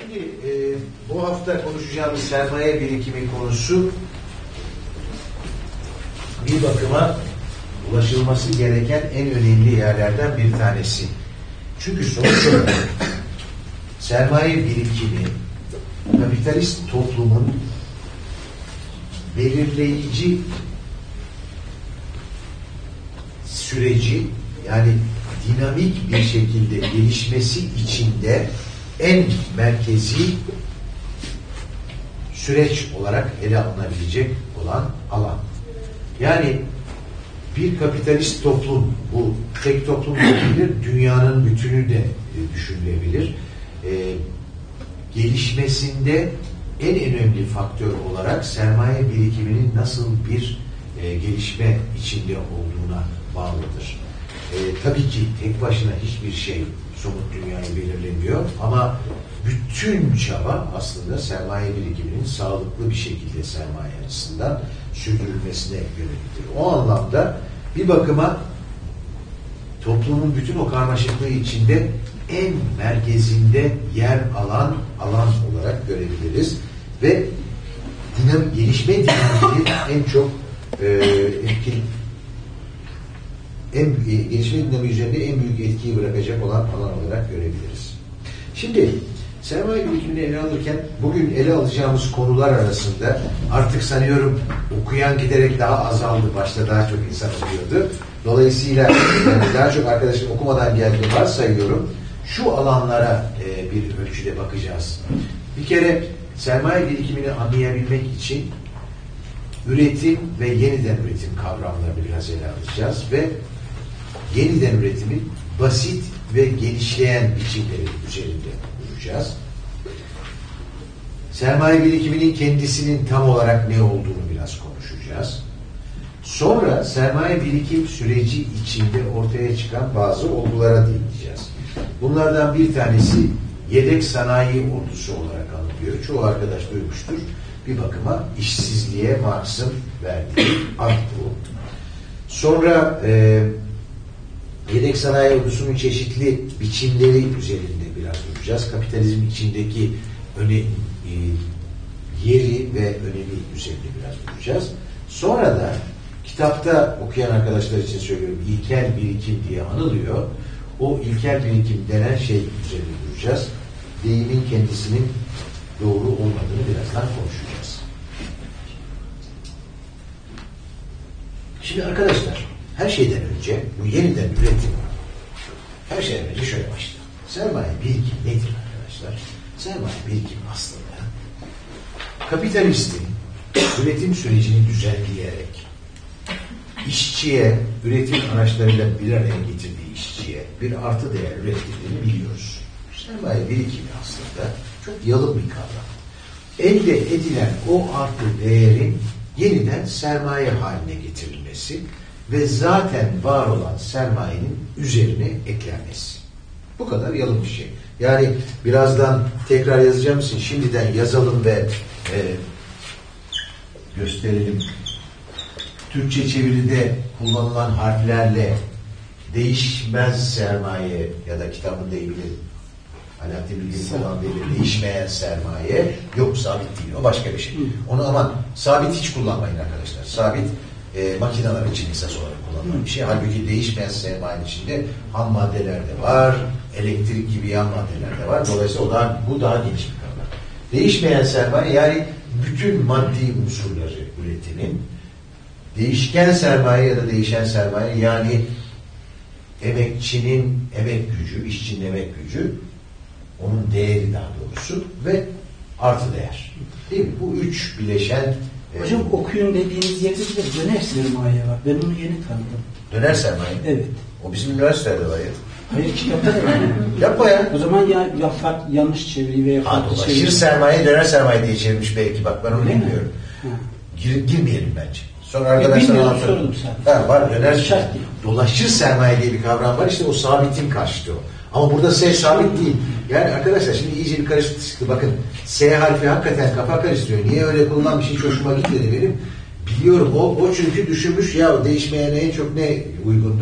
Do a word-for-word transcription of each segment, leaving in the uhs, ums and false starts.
Şimdi e, bu hafta konuşacağımız sermaye birikimi konusu bir bakıma ulaşılması gereken en önemli yerlerden bir tanesi. Çünkü sonuç olarak sermaye birikimi kapitalist toplumun belirleyici süreci, yani dinamik bir şekilde gelişmesi içinde en merkezi süreç olarak ele alınabilecek olan alan. Yani bir kapitalist toplum, bu tek toplum olabilir, dünyanın bütünü de e, düşünülebilir. E, gelişmesinde en önemli faktör olarak sermaye birikiminin nasıl bir e, gelişme içinde olduğuna bağlıdır. E, tabii ki tek başına hiçbir şey somut dünyayı belirlemiyor ama bütün çaba aslında sermaye birikiminin sağlıklı bir şekilde sermaye açısından sürdürülmesine yöneliktir. O anlamda bir bakıma toplumun bütün o karmaşıklığı içinde en merkezinde yer alan alan olarak görebiliriz ve dinam, gelişme dinamiği en çok e, etkin en gelişme dinamiği üzerinde en büyük etkiyi bırakacak olan alan olarak görebiliriz. Şimdi sermaye birikimini ele alırken bugün ele alacağımız konular arasında artık sanıyorum okuyan giderek daha azaldı. Başta daha çok insan okuyordu. Dolayısıyla yani daha çok arkadaşım okumadan geldiğini varsayıyorum. Şu alanlara e, bir ölçüde bakacağız. Bir kere sermaye birikimini anlayabilmek için üretim ve yeniden üretim kavramlarını biraz ele alacağız ve yeniden üretimin basit ve genişleyen biçimleri üzerinde duracağız. Sermaye birikiminin kendisinin tam olarak ne olduğunu biraz konuşacağız. Sonra sermaye birikim süreci içinde ortaya çıkan bazı olgulara değineceğiz. Bunlardan bir tanesi yedek sanayi ordusu olarak anılıyor. Çoğu arkadaş duymuştur. Bir bakıma işsizliğe Marx'ın verdiği ad bu. Sonra e, yedek sanayi ordusunun çeşitli biçimleri üzerinde biraz duracağız. Kapitalizm içindeki öne, e, yeri ve önemi üzerinde biraz duracağız. Sonra da kitapta okuyan arkadaşlar için söylüyorum, ilkel birikim diye anılıyor. O ilkel birikim denen şey üzerinde duracağız. Deyimin kendisinin doğru olmadığını birazdan konuşacağız. Şimdi arkadaşlar, her şeyden önce bu yeniden üretim, her şeyden önce şöyle başlayalım. Sermaye birikim nedir arkadaşlar? Sermaye birikim aslında kapitalistin üretim sürecini düzenleyerek işçiye, üretim araçlarıyla bir araya getirdiği işçiye bir artı değer ürettiğini biliyoruz. Sermaye birikimi aslında çok yalın bir kavram. Elde edilen o artı değerin yeniden sermaye haline getirilmesi ve zaten var olan sermayenin üzerine eklenmesi. Bu kadar yalın bir şey. Yani birazdan tekrar yazacağım için şimdiden yazalım ve e, gösterelim. Türkçe çeviride kullanılan harflerle değişmez sermaye ya da kitabın deyimiyle Alaaddin Bilge'nin olan bir değişmeyen sermaye yok, sabit değil. O başka bir şey. Onu aman sabit hiç kullanmayın arkadaşlar. Sabit e, makineler için esas olarak kullanılan bir şey. Halbuki değişmeyen sermayenin içinde ham maddeler de var, elektrik gibi yan maddeler de var. Dolayısıyla o daha, bu daha geniş bir kavram. Değişmeyen sermaye yani bütün maddi unsurları üretimin, değişken sermaye ya da değişen sermaye yani emekçinin emek gücü, işçinin emek gücü, onun değeri daha doğrusu ve artı değer. Değil mi? Bu üç bileşen... Hocam e, okuyun dediğiniz yerde de döner sermaye var. Ben onu yeni tanıdım. Döner sermaye? Evet. O bizim üniversitede var ya. Hayır, kitapta da var. Yapma ya. O zaman ya, ya fark, yanlış çeviri veya farklı çeviri. Dolaşır sermaye, döner sermaye diye çevirmiş belki. Bak ben onu bilmiyorum. Gir, girmeyelim bence. Sonra arkadaşlar anlatalım. Ha, var döner. Dolaşır sermaye diye bir kavram var. İşte o sabitin karşıtı o. Ama burada S sabit değil. Yani arkadaşlar şimdi iyice bir karışıklık çıktı. Bakın S harfi hakikaten kafa karıştırıyor. Niye öyle kullanılan bir şey hoşuma gitmedi benim. Biliyorum o, o çünkü düşünmüş ya değişmeyene en çok ne uygundur?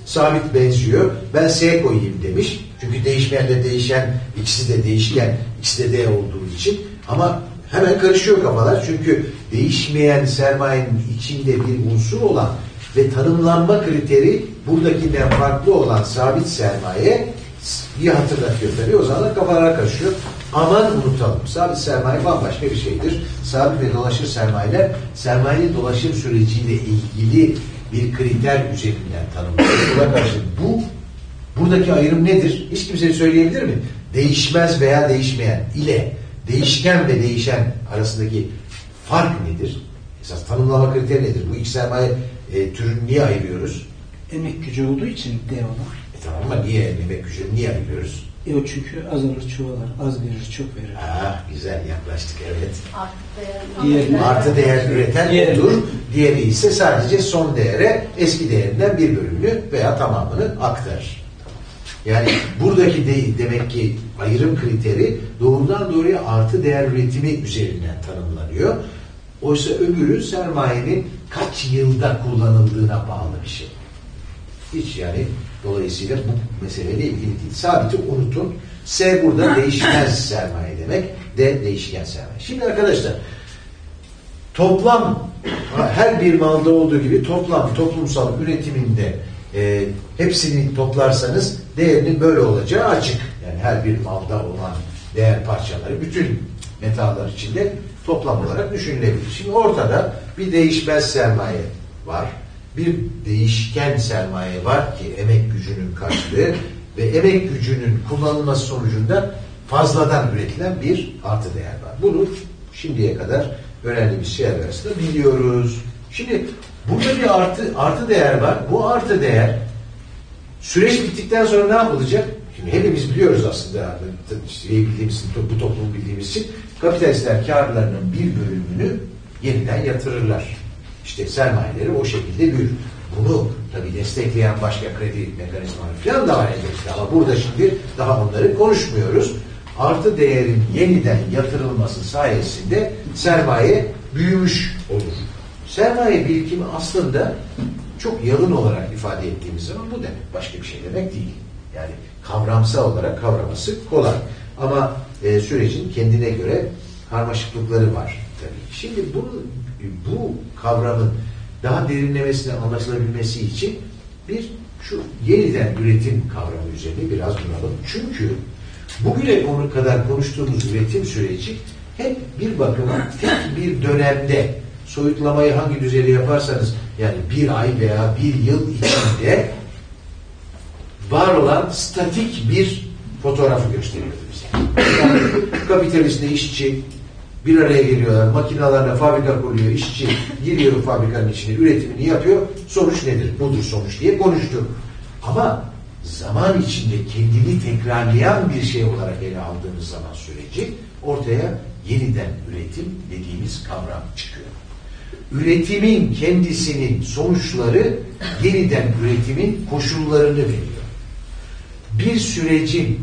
sabit benziyor. Ben S koyayım demiş. Çünkü değişmeyenle değişen, ikisi de değişken, ikisi de D olduğu için. Ama hemen karışıyor kafalar. Çünkü değişmeyen sermayenin içinde bir unsur olan ve tanımlanma kriteri buradakinden farklı olan sabit sermaye bir hatırlatıyor tabii. O zaman kafalar karışıyor. Aman unutalım. Sabit sermaye bambaşka bir şeydir. Sabit ve dolaşır sermayeler sermayenin dolaşım süreciyle ilgili bir kriter üzerinden tanımlanıyor. Buna karşı bu buradaki ayrım nedir? Hiç kimse söyleyebilir mi? Değişmez veya değişmeyen ile değişken ve değişen arasındaki fark nedir? Esas tanımlama kriteri nedir? Bu iki sermaye e, türünü niye ayırıyoruz? Emek gücü olduğu için D olan. E tamam ama niye emek gücünü niye ayırıyoruz? E o çünkü azalır çoğalır. Az verir çok verir. Ah güzel yaklaştık evet. Diğer, Artı değer üreten diğer, odur. Diğeri ise sadece son değere eski değerinden bir bölümünü veya tamamını aktarır. Yani buradaki de, demek ki ayrım kriteri doğrudan doğruya artı değer üretimi üzerinden tanımlanıyor. Oysa öbürü sermayenin kaç yılda kullanıldığına bağlı bir şey. Hiç yani dolayısıyla bu meseleyle ilgili değil. Sabiti unutun. S burada değişmez sermaye demek. D değişken sermaye. Şimdi arkadaşlar toplam her bir malda olduğu gibi toplam toplumsal üretiminde e, hepsini toplarsanız değerinin böyle olacağı açık. Yani her bir malda olan değer parçaları bütün metallar içinde toplam olarak düşünülebilir. Şimdi ortada bir değişmez sermaye var. Bir değişken sermaye var ki emek gücünün karşılığı ve emek gücünün kullanılması sonucunda fazladan üretilen bir artı değer var. Bunu şimdiye kadar öğrendiğimiz şeyler arasında biliyoruz. Şimdi burada bir artı artı değer var. Bu artı değer süreç bittikten sonra ne yapılacak? Şimdi hepimiz biliyoruz aslında bildiğimiz, bu toplumu bildiğimiz için kapitalistler karlarının bir bölümünü yeniden yatırırlar. İşte sermayeleri o şekilde büyür. Bunu tabii destekleyen başka kredi mekanizmaları falan da var elbette. Ama burada şimdi daha onları konuşmuyoruz. Artı değerin yeniden yatırılması sayesinde sermaye büyümüş olur. Sermaye birikimi aslında çok yalın olarak ifade ettiğimiz zaman bu demek. Başka bir şey demek değil. Yani kavramsal olarak kavraması kolay. Ama e, sürecin kendine göre karmaşıklıkları var tabii. Şimdi bunu, bu kavramın daha derinlemesine anlaşılabilmesi için bir şu yeniden üretim kavramı üzerine biraz duralım. Çünkü bugüne konu kadar konuştuğumuz üretim süreci hep bir bakıma tek bir dönemde soyutlamayı hangi düzeyde yaparsanız yani bir ay veya bir yıl içinde var olan statik bir fotoğrafı gösteriyordu bize. Yani kapitalistle işçi bir araya geliyorlar, makinalarla fabrika kuruyor, işçi giriyor fabrikanın içine, üretimini yapıyor, sonuç nedir? Budur sonuç diye konuştuk. Ama zaman içinde kendini tekrarlayan bir şey olarak ele aldığınız zaman süreci ortaya yeniden üretim dediğimiz kavram çıkıyor. Üretimin kendisinin sonuçları yeniden üretimin koşullarını veriyor. Bir sürecin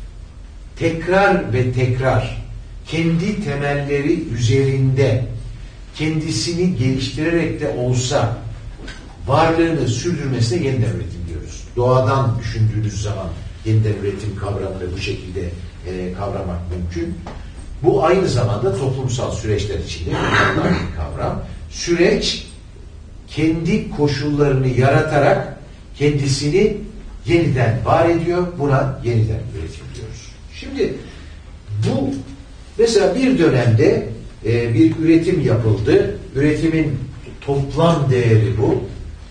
tekrar ve tekrar kendi temelleri üzerinde kendisini geliştirerek de olsa varlığını sürdürmesine yeniden üretim diyoruz. Doğadan düşündüğünüz zaman yeniden üretim kavramını bu şekilde e, kavramak mümkün. Bu aynı zamanda toplumsal süreçler içinde kullanılan bir kavram. Süreç kendi koşullarını yaratarak kendisini yeniden var ediyor. Buna yeniden üretim diyoruz. Şimdi bu mesela bir dönemde e, bir üretim yapıldı. Üretimin toplam değeri bu.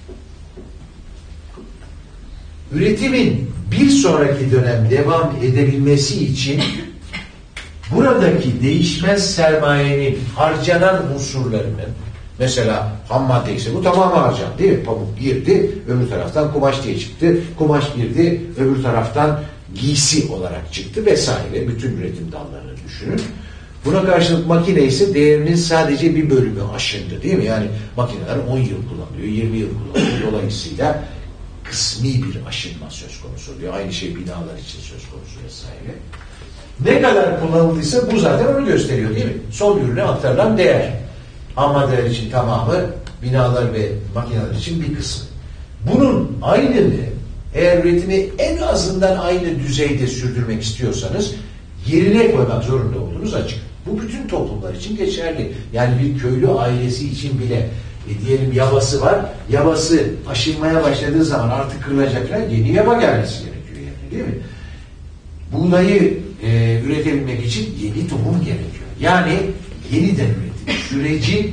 Üretimin bir sonraki dönem devam edebilmesi için buradaki değişmez sermayenin harcanan unsurlarının mesela ham madde ise bu tamamı harcandı değil mi? Pamuk girdi, öbür taraftan kumaş diye çıktı. Kumaş girdi, öbür taraftan giysi olarak çıktı vesaire. Bütün üretim dallarını düşünün. Buna karşılık makine ise değerinin sadece bir bölümü aşındı değil mi? Yani makineler on yıl kullanılıyor, yirmi yıl kullanılıyor. Dolayısıyla kısmi bir aşınma söz konusu oluyor. Aynı şey binalar için söz konusu vesaire. Ne kadar kullanıldıysa bu zaten onu gösteriyor değil mi? Son ürüne aktarılan değer. Ham maddeler için tamamı, binalar ve makineler için bir kısmı. Bunun aynını, eğer üretimi en azından aynı düzeyde sürdürmek istiyorsanız yerine koymak zorunda olduğunuz açık. Bu bütün toplumlar için geçerli. Yani bir köylü ailesi için bile e, diyelim yabası var. Yabası aşınmaya başladığı zaman artık kırılacaklar. Yeni yaba gelmesi gerekiyor yani, değil mi? Buğdayı e, üretebilmek için yeni tohum gerekiyor. Yani yeniden üretim süreci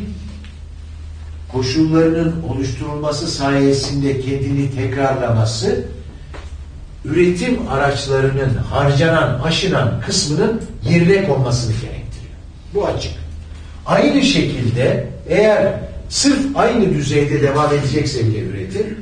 koşullarının oluşturulması sayesinde kendini tekrarlaması üretim araçlarının harcanan, aşınan kısmının yerine konmasını gerektiriyor. Bu açık. Aynı şekilde eğer sırf aynı düzeyde devam edecekse bile üretim,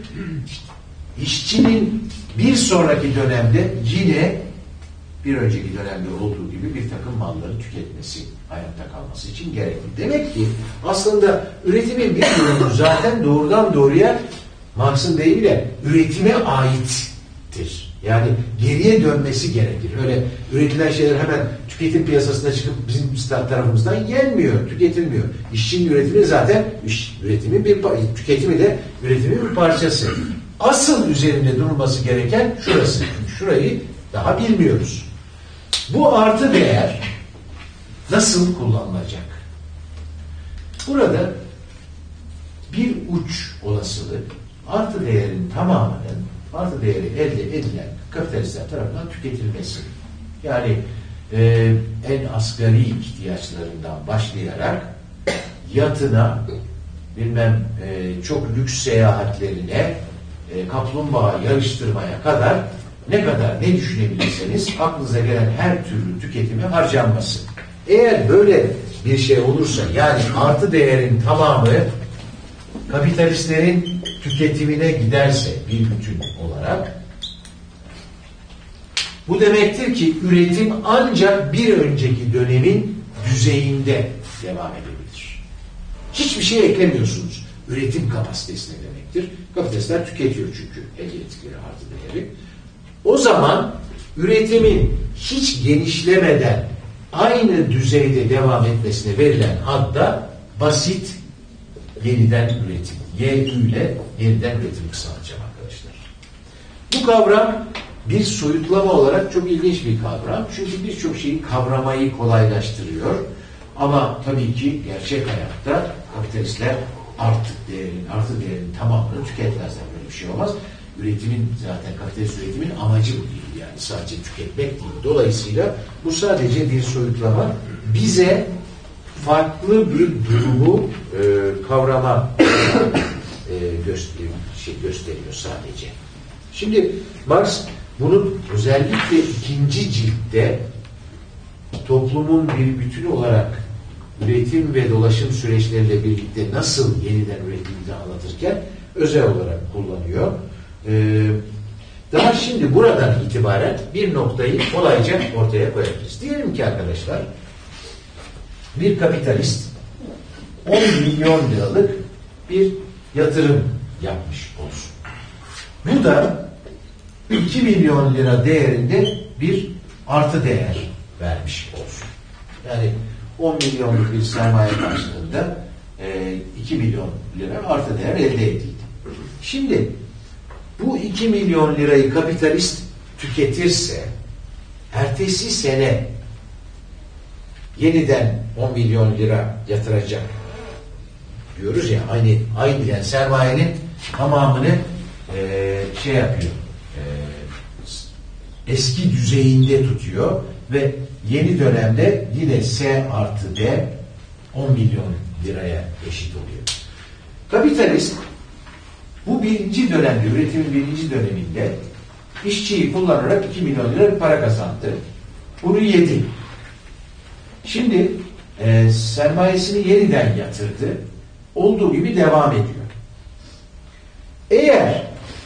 işçinin bir sonraki dönemde yine bir önceki dönemde olduğu gibi bir takım malları tüketmesi, hayatta kalması için gerekli. Demek ki aslında üretimin bir durumu zaten doğrudan doğruya Marx'ın deyimiyle üretime aittir. Yani geriye dönmesi gerekir. Öyle üretilen şeyler hemen tüketim piyasasına çıkıp bizim tarafımızdan yenmiyor, tüketilmiyor. İşçinin üretimi zaten iş üretimi bir tüketimi de üretimin bir parçası. Asıl üzerinde durulması gereken şurası. Şurayı daha bilmiyoruz. Bu artı değer nasıl kullanılacak? Burada bir uç olasılık artı değerin tamamının artı değeri elde edilen kapitalistler tarafından tüketilmesi. Yani e, en asgari ihtiyaçlarından başlayarak yatına, bilmem e, çok lüks seyahatlerine, e, kaplumbağa yarıştırmaya kadar ne kadar ne düşünebilirseniz aklınıza gelen her türlü tüketime harcanması. Eğer böyle bir şey olursa, yani artı değerin tamamı kapitalistlerin tüketimine giderse bir bütün olarak, bu demektir ki üretim ancak bir önceki dönemin düzeyinde devam edebilir. Hiçbir şey eklemiyorsunuz. Üretim kapasitesine demektir. Kapitalistler tüketiyor çünkü elde ettikleri artı değeri. O zaman üretimin hiç genişlemeden aynı düzeyde devam etmesine verilen ad da basit yeniden üretim. Y ile yeniden üretim kısaltacağım arkadaşlar. Bu kavram bir soyutlama olarak çok ilginç bir kavram. Çünkü birçok şeyi kavramayı kolaylaştırıyor. Ama tabii ki gerçek hayatta kapitalistler artık değerin, artı değerin tamamını tüketmezler. Böyle bir şey olmaz. Üretimin, zaten kapitalist üretimin amacı bu değil. Yani sadece tüketmek değil. Dolayısıyla bu sadece bir soyutlama. Bize farklı bir durumu e, kavrama e, gösteriyor, şey gösteriyor sadece. Şimdi Marx bunun özellikle ikinci ciltte toplumun bir bütünü olarak üretim ve dolaşım süreçleriyle birlikte nasıl yeniden üretildiğini anlatırken özel olarak kullanıyor. Ee, daha şimdi buradan itibaren bir noktayı kolayca ortaya koyabiliriz. Diyelim ki arkadaşlar, bir kapitalist on milyon liralık bir yatırım yapmış olsun. Bu da iki milyon lira değerinde bir artı değer vermiş olsun. Yani on milyonluk bir sermaye karşılığında e, iki milyon lira artı değer elde edildi. Şimdi bu iki milyon lirayı kapitalist tüketirse ertesi sene yeniden on milyon lira yatıracak diyoruz ya, aynı aynı yani sermayenin tamamını e, şey yapıyor, e, eski düzeyinde tutuyor ve yeni dönemde yine S artı D on milyon liraya eşit oluyor. Kapitalist bu birinci dönemde, üretimin birinci döneminde işçiyi kullanarak iki milyon lira bir para kazandı. Bunu yedi. Şimdi e, sermayesini yeniden yatırdı. Olduğu gibi devam ediyor. Eğer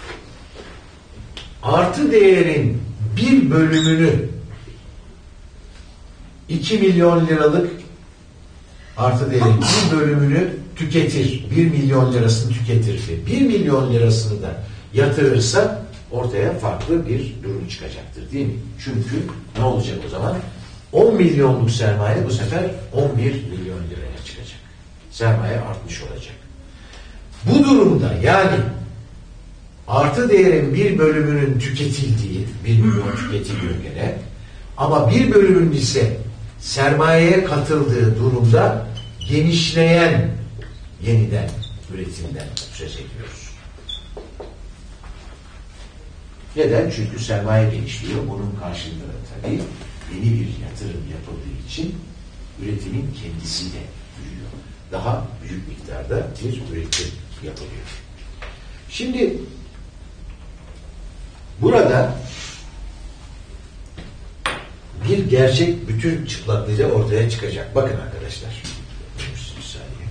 artı değerin bir bölümünü iki milyon liralık artı değerin bir bölümünü tüketir, bir milyon lirasını tüketir ve bir milyon lirasını da yatırırsa ortaya farklı bir durum çıkacaktır, değil mi? Çünkü ne olacak o zaman? on milyonluk sermaye bu sefer on bir milyon liraya çıkacak. Sermaye artmış olacak. Bu durumda yani artı değerin bir bölümünün tüketildiği, bir milyon tüketiliyor gene, ama bir bölümünün ise sermayeye katıldığı durumda genişleyen yeniden üretimden söz ediyoruz. Neden? Çünkü sermaye genişliyor. Bunun karşılığında tabii yeni bir yatırım yapıldığı için üretimin kendisi de büyüyor. Daha büyük miktarda bir üretim yapılıyor. Şimdi burada bir gerçek bütün çıplaklığıyla ortaya çıkacak. Bakın arkadaşlar. Bir saniye.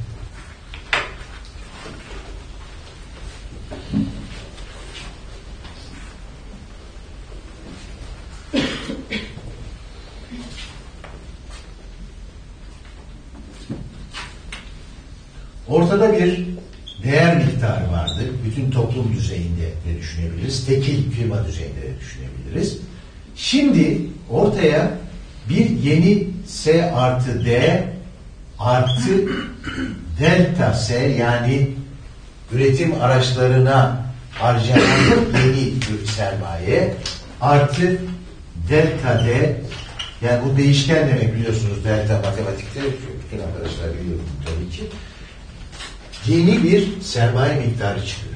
Ortada bir değer miktarı vardır. Bütün toplum düzeyinde de düşünebiliriz. Tekil firma düzeyinde de düşünebiliriz. Şimdi ortaya bir yeni S artı D artı delta S, yani üretim araçlarına harcanan yeni bir sermaye artı delta D, yani bu değişken demek, biliyorsunuz delta matematikte, bütün arkadaşlar biliyor tabii ki. Yeni bir sermaye miktarı çıkıyor.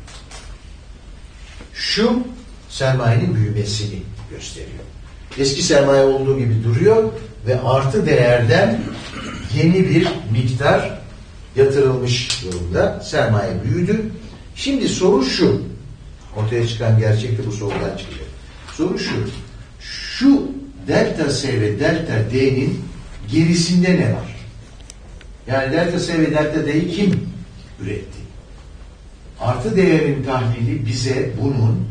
Şu sermayenin büyümesini gösteriyor. Eski sermaye olduğu gibi duruyor ve artı değerden yeni bir miktar yatırılmış durumda. Sermaye büyüdü. Şimdi soru şu. Ortaya çıkan gerçek de bu sorudan çıkacak. Soru şu. Şu delta S ve delta D'nin gerisinde ne var? Yani delta S ve delta D'yi kim üretti? Artı değerin tahlili bize bunun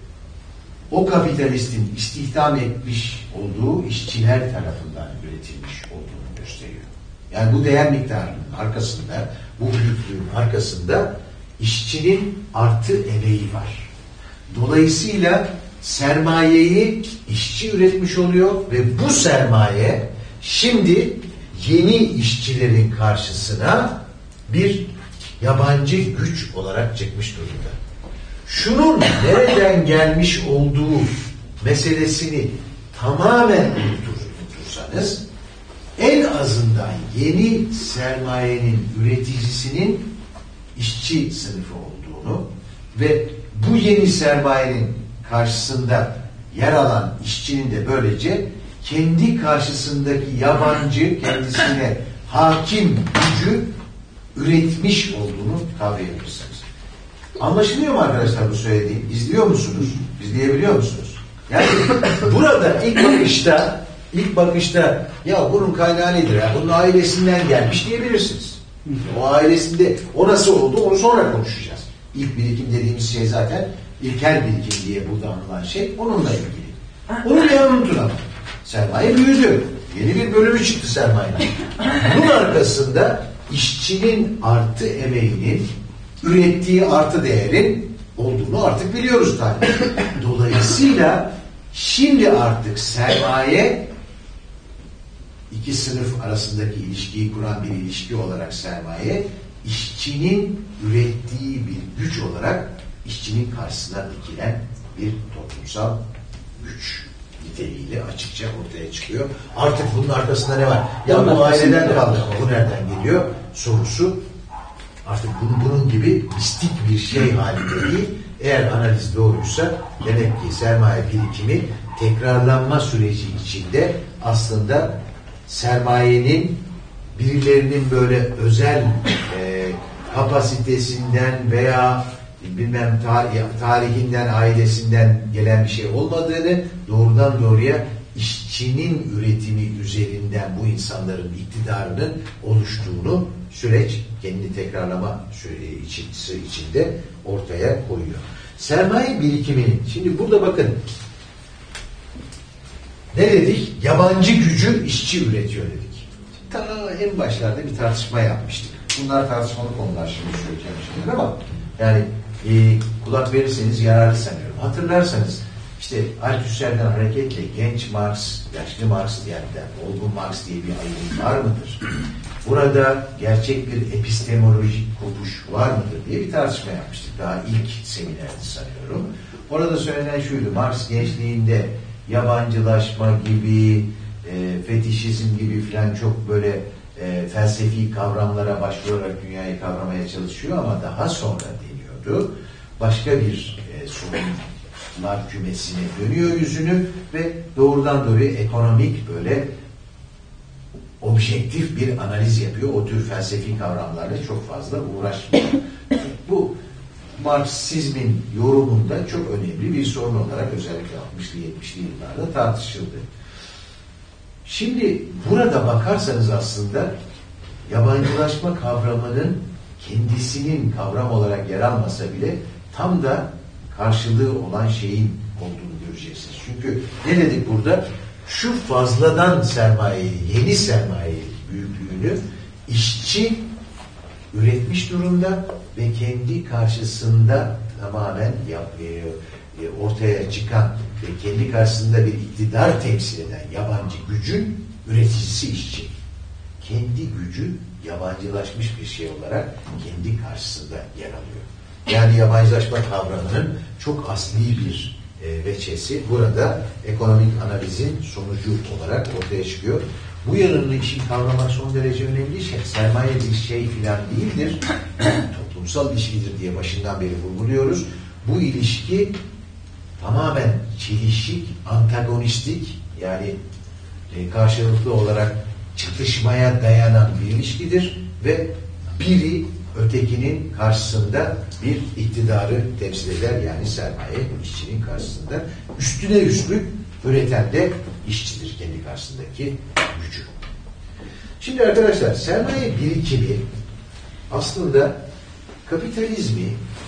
o kapitalistin istihdam etmiş olduğu işçiler tarafından üretilmiş olduğunu gösteriyor. Yani bu değer miktarının arkasında, bu büyüklüğün arkasında işçinin artı emeği var. Dolayısıyla sermayeyi işçi üretmiş oluyor ve bu sermaye şimdi yeni işçilerin karşısına bir yabancı güç olarak çıkmış durumda. Şunun nereden gelmiş olduğu meselesini tamamen unutursanız, en azından yeni sermayenin üreticisinin işçi sınıfı olduğunu ve bu yeni sermayenin karşısında yer alan işçinin de böylece kendi karşısındaki yabancı, kendisine hakim gücü üretmiş olduğunu kavrayabilirsiniz. Anlaşılıyor mu arkadaşlar bu söylediğim? İzliyor musunuz? İzleyebiliyor musunuz? Yani burada ilk bakışta ilk bakışta ya bunun kaynağı nedir ya? Bunun ailesinden gelmiş diyebilirsiniz. O ailesinde o nasıl oldu onu sonra konuşacağız. İlk birikim dediğimiz şey zaten ilkel birikim diye burada anılan şey onunla ilgili. Onu bir unutun ama. Sermaye büyüdü. Yeni bir bölümü çıktı sermayenin. Bunun arkasında işçinin artı emeğinin ürettiği artı değerin olduğunu artık biliyoruz tabii. Dolayısıyla şimdi artık sermaye iki sınıf arasındaki ilişkiyi kuran bir ilişki olarak sermaye işçinin ürettiği bir güç olarak işçinin karşısına dikilen bir toplumsal güç niteliğiyle açıkça ortaya çıkıyor. Artık bunun arkasında ne var? Ya bu aileden kaldı ama bu nereden geliyor? Sorusu artık bunun, bunun gibi mistik bir şey halinde değil. Eğer analiz doğruysa demek ki sermaye birikimi tekrarlanma süreci içinde aslında sermayenin birilerinin böyle özel e, kapasitesinden veya bilmem tarih, tarihinden, ailesinden gelen bir şey olmadığını, doğrudan doğruya işçinin üretimi üzerinden bu insanların iktidarının oluştuğunu süreç kendi tekrarlama süreci içinde ortaya koyuyor. Sermaye birikiminin, şimdi burada bakın ne dedik? Yabancı gücü işçi üretiyor dedik. Ta en başlarda bir tartışma yapmıştık. Bunlar tartışmalı konular şimdi söyleyeceğim şimdi ama yani e, kulak verirseniz yararlı sanıyorum. Hatırlarsanız İşte Althusser'den hareketle genç Marx, yaşlı Marx diyenler, olgun Marx diye bir ayrım var mıdır? Burada gerçek bir epistemolojik kopuş var mıdır diye bir tartışma yapmıştık. Daha ilk seminerdi sanıyorum. Orada söylenen şuydu: Marx gençliğinde yabancılaşma gibi, e, fetişizm gibi filan çok böyle e, felsefi kavramlara başvurarak dünyayı kavramaya çalışıyor ama daha sonra deniyordu. Başka bir e, sorunlar kümesine dönüyor yüzünü ve doğrudan doğruya ekonomik böyle objektif bir analiz yapıyor. O tür felsefi kavramlarla çok fazla uğraşmıyor. Bu Marksizmin yorumunda çok önemli bir sorun olarak özellikle altmışlı yetmişli yıllarda tartışıldı. Şimdi burada bakarsanız aslında yabancılaşma kavramının kendisinin kavram olarak yer almasa bile tam da karşılığı olan şeyin olduğunu göreceksiniz. Çünkü ne dedik burada? Şu fazladan sermayeyi, yeni sermaye büyüklüğünü işçi üretmiş durumda ve kendi karşısında tamamen yap, e, ortaya çıkan ve kendi karşısında bir iktidar temsil eden yabancı gücün üreticisi işçi. Kendi gücü yabancılaşmış bir şey olarak kendi karşısında yer alıyor. Yani yabancılaşma kavramının çok asli bir e, veçesi burada ekonomik analizin sonucu olarak ortaya çıkıyor. Bu yanını işin kavramak son derece önemli şey. Sermaye bir şey filan değildir. Toplumsal ilişkidir diye başından beri vurguluyoruz. Bu ilişki tamamen çelişik, antagonistik, yani e, karşılıklı olarak çatışmaya dayanan bir ilişkidir ve biri ötekinin karşısında bir iktidarı temsil eder. Yani sermaye işçinin karşısında. Üstüne üstlük üreten de işçidir kendi karşısındaki gücü. Şimdi arkadaşlar, sermaye birikimi aslında kapitalizmi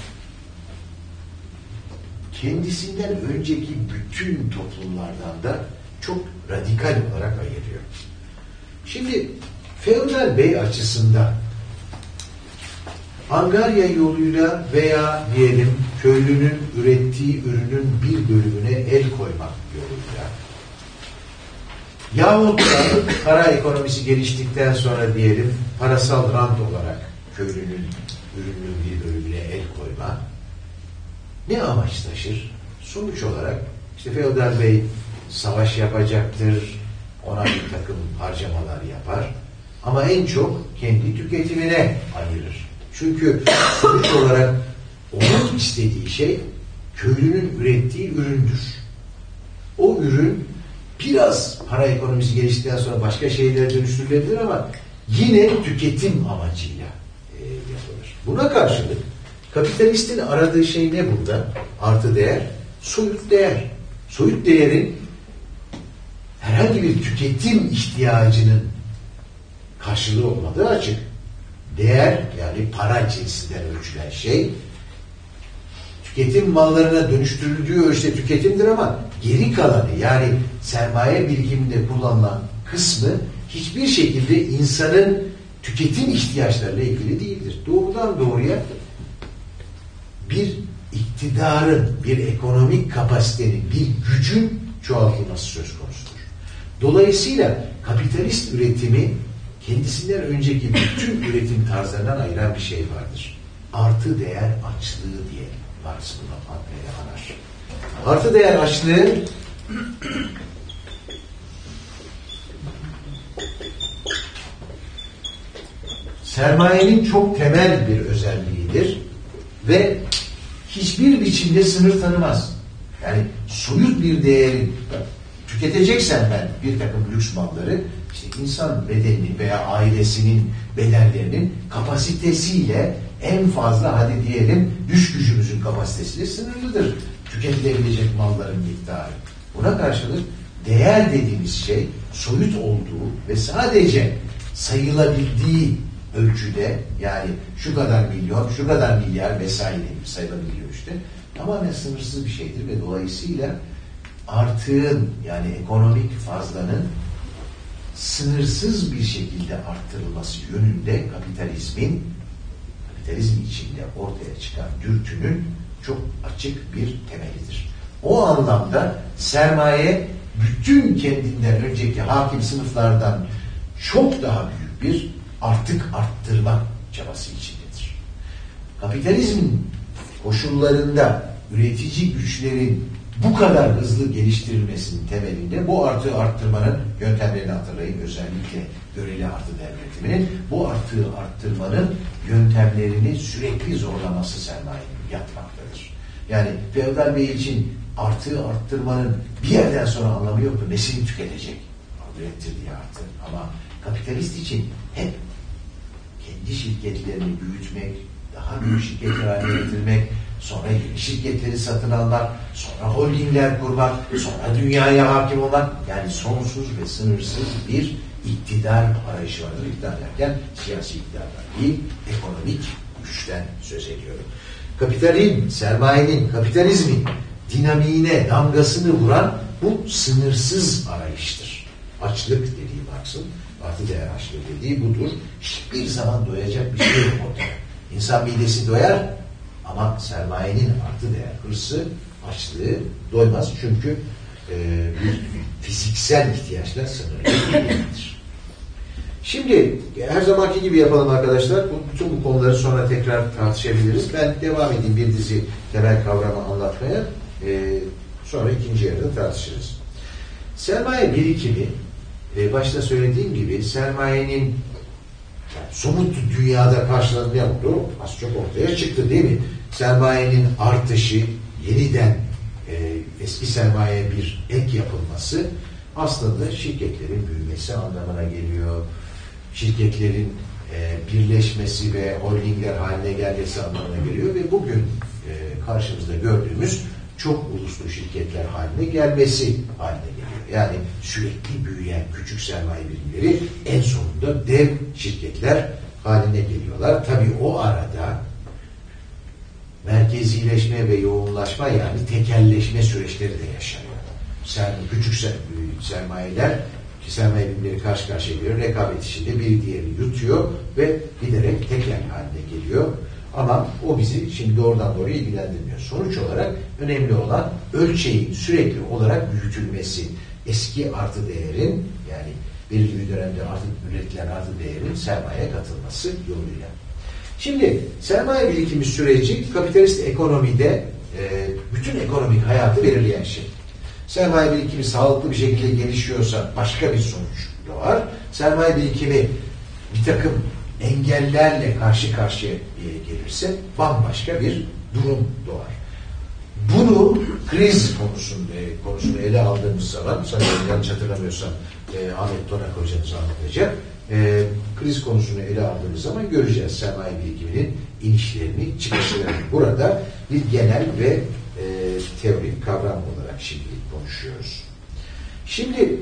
kendisinden önceki bütün toplumlardan da çok radikal olarak ayırıyor. Şimdi feodal bey açısından angarya yoluyla veya diyelim köylünün ürettiği ürünün bir bölümüne el koymak yoluyla yahut da para ekonomisi geliştikten sonra diyelim parasal rant olarak köylünün ürünün bir bölümüne el koyma ne amaç taşır? Sonuç olarak işte feodal bey savaş yapacaktır, ona bir takım harcamalar yapar ama en çok kendi tüketimine ayırır. Çünkü sonuç olarak onun istediği şey köylünün ürettiği üründür. O ürün biraz para ekonomisi geliştikten sonra başka şeylere dönüştürülebilir ama yine tüketim amacıyla e, yapılır. Buna karşılık kapitalistin aradığı şey ne burada? Artı değer, soyut değer. Soyut değerin herhangi bir tüketim ihtiyacının karşılığı olmadığı açık. Değer, yani para cinsinden ölçülen şey tüketim mallarına dönüştürüldüğü ölçüde tüketimdir ama geri kalanı, yani sermaye birikiminde kullanılan kısmı hiçbir şekilde insanın tüketim ihtiyaçlarıyla ilgili değildir. Doğrudan doğruya bir iktidarın, bir ekonomik kapasitenin, bir gücün çoğaltılması söz konusudur. Dolayısıyla kapitalist üretimi kendisinden önceki bütün üretim tarzlarından ayıran bir şey vardır. Artı değer açlığı diye Marx buna anar. Artı değer açlığı sermayenin çok temel bir özelliğidir ve hiçbir biçimde sınır tanımaz. Yani soyut bir değeri tüketeceksen ben bir takım lüks malları, işte insan bedeninin veya ailesinin bedenlerinin kapasitesiyle en fazla, hadi diyelim düş gücümüzün kapasitesiyle sınırlıdır tüketilebilecek malların miktarı. Buna karşılık değer dediğimiz şey soyut olduğu ve sadece sayılabildiği ölçüde, yani şu kadar milyon, şu kadar milyar vesaire sayılabiliyor işte. Tamamen sınırsız bir şeydir ve dolayısıyla artığın, yani ekonomik fazlanın sınırsız bir şekilde arttırılması yönünde kapitalizmin, kapitalizm içinde ortaya çıkan dürtünün çok açık bir temelidir. O anlamda sermaye bütün kendinden önceki hakim sınıflardan çok daha büyük bir artık arttırma çabası içindedir. Kapitalizmin koşullarında üretici güçlerin bu kadar hızlı geliştirilmesinin temelinde bu artığı arttırmanın yöntemlerini hatırlayın. Özellikle göreli artı değer üretiminin bu artığı arttırmanın yöntemlerini sürekli zorlaması sermayenin yatmaktadır. Yani feodal bey için artığı arttırmanın bir yerden sonra anlamı yoktu. Nesini tüketecek? Ürettirdiği artı. Ama kapitalist için hep kendi şirketlerini büyütmek, daha büyük şirketler haline getirmek, sonra yeni şirketleri satın almak, sonra holdingler kurmak, sonra dünyaya hakim olmak, yani sonsuz ve sınırsız bir iktidar arayışı vardır. İktidar derken siyasi iktidardan değil, ekonomik güçten söz ediyorum. Kapitalin, sermayenin, kapitalizmin dinamiğine damgasını vuran bu sınırsız arayıştır. Açlık dediği Marx'ın, artı değer açlığı dediği budur. Hiçbir zaman doyacak bir şey yok ortada. İnsan midesi doyar ama sermayenin artı değer hırsı, açlığı doymaz. Çünkü e, bir fiziksel ihtiyaçlar sınırlı değildir. Şimdi her zamanki gibi yapalım arkadaşlar. Bu, bütün bu konuları sonra tekrar tartışabiliriz. Ben devam edeyim bir dizi temel kavramı anlatmaya. E, sonra ikinci yarıda tartışırız. Sermaye birikimi, e, başta söylediğim gibi sermayenin yani somut dünyada karşılanan ne oldu? Az çok ortaya çıktı değil mi? Sermayenin artışı, yeniden e, eski sermayeye bir ek yapılması aslında şirketlerin büyümesi anlamına geliyor. Şirketlerin e, birleşmesi ve holdingler haline gelmesi anlamına geliyor ve bugün e, karşımızda gördüğümüz çok uluslu şirketler haline gelmesi haline geliyor. Yani sürekli büyüyen küçük sermaye birimleri en sonunda dev şirketler haline geliyorlar. Tabii o arada merkezileşme ve yoğunlaşma yani tekelleşme süreçleri de yaşanıyor. Ser, küçük ser, sermayeler sermaye birimleri karşı karşıya geliyor. Rekabet içinde biri diğerini yutuyor ve giderek tekel haline geliyor. Ama o bizi şimdi doğrudan doğruya ilgilendirmiyor. Sonuç olarak önemli olan ölçeğin sürekli olarak büyütülmesi. Eski artı değerin yani belirli bir dönemde artık üretilen artı değerin sermayeye katılması yoluyla. Şimdi sermaye birikimi süreci kapitalist ekonomide e, bütün ekonomik hayatı belirleyen şey. Sermaye birikimi sağlıklı bir şekilde gelişiyorsa başka bir sonuç doğar. Sermaye birikimi bir takım engellerle karşı karşıya gelirse bambaşka bir durum doğar. Bunu kriz konusunda, konusunu ele aldığımız zaman, sanırım yanlış hatırlamıyorsam e, Ahmet Tonak hocamız anlatacak. E, kriz konusunu ele aldığımız zaman göreceğiz sermaye birikiminin inişlerini, çıkışlarını. Burada bir genel ve e, teorik kavram olarak şimdilik konuşuyoruz. Şimdi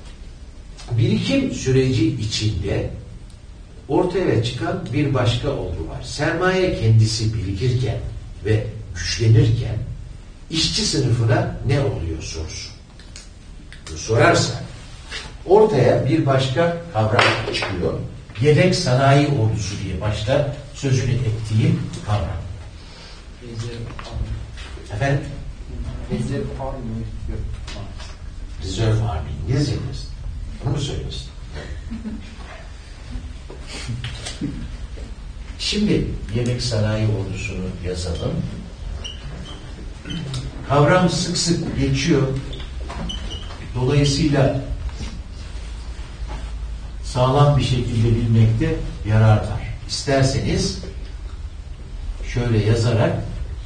birikim süreci içinde ortaya çıkan bir başka olgu var. Sermaye kendisi birikirken ve güçlenirken işçi sınıfına ne oluyor sorusu. Bunu sorarsak ortaya bir başka kavram çıkıyor. Yedek sanayi ordusu diye başta sözünü ettiğim kavram. Efendim? Reserve Army. Reserve Army. İngilizce mi? Bunu mu söylüyorsun? Şimdi yedek sanayi ordusunu yazalım. Kavram sık sık geçiyor. Dolayısıyla sağlam bir şekilde bilmekte yarar var. İsterseniz şöyle yazarak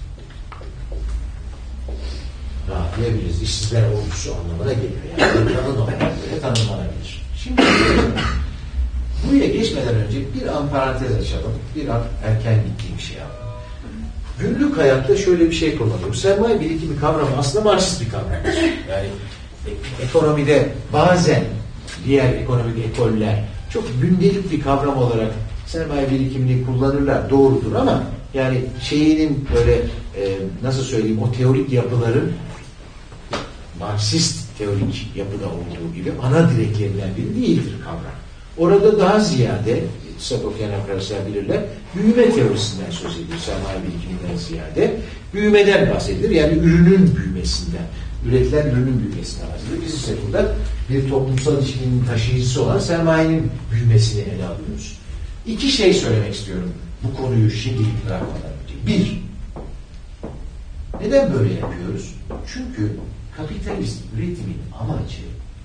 rahatlayabiliriz. İşsizler ordusu anlamına geliyor. Yani tanım olarak böyle tanımlanabilir. Şimdi buraya geçmeden önce bir an parantez açalım. Bir an erken gittiğim şey yapalım. Günlük hayatta şöyle bir şey kullanıyorum. Sermaye birikimi kavramı aslında Marksist bir kavramdır. Yani ekonomide bazen diğer ekonomik ekoller çok gündelik bir kavram olarak sermaye birikimini kullanırlar. Doğrudur ama yani şeyinin böyle e, nasıl söyleyeyim o teorik yapıların Marksist teorik yapıda olduğu gibi ana direklerinden biri değildir kavram. Orada daha ziyade kitap okuyan arkadaşlar bilirler, büyüme teorisinden söz ediyor sermaye birikiminden ziyade. Büyümeden bahsedilir. Yani ürünün büyümesi. büyümesinden, üretilen ürünün büyümesinden bahsediyoruz. Biz ise burada bir toplumsal ilişkinin taşıyıcısı olan sermayenin büyümesini ele alıyoruz. İki şey söylemek istiyorum bu konuyu şimdilik bırakmadan önce. Bir, neden böyle yapıyoruz? Çünkü kapitalist üretimin amacı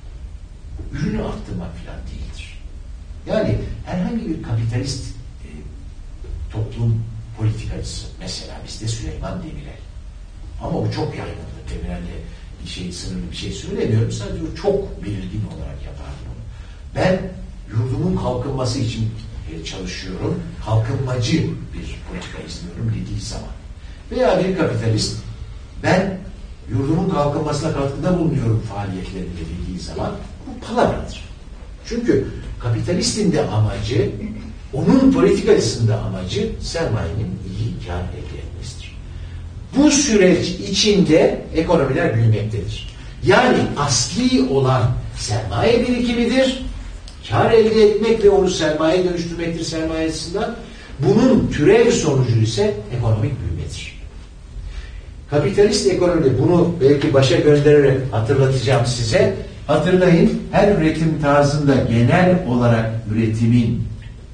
ürünü arttırmak falan değildir. Yani herhangi bir kapitalist e, toplum politikacısı, mesela bizde Süleyman Demirel, ama o çok yaygındır. Demirel'le bir şey, sınırlı bir şey söylemiyorum. Sadece o çok belirgin olarak yapar bunu. Ben yurdumun kalkınması için e, çalışıyorum. Kalkınmacı bir politika izliyorum dediği zaman. Veya bir kapitalist, ben yurdumun kalkınmasına katkıda bulunuyorum faaliyetlerinde dediği zaman bu palavradır. Çünkü kapitalistin de amacı, onun politikacısında amacı sermayenin iyi kar elde etmesidir. Bu süreç içinde ekonomiler büyümektedir. Yani asli olan sermaye birikimidir. Kar elde etmek ve onu sermaye dönüştürmektir sermaye açısından. Bunun türev sonucu ise ekonomik büyümedir. Kapitalist ekonomide bunu belki başa göndererek hatırlatacağım size. Hatırlayın, her üretim tarzında genel olarak üretimin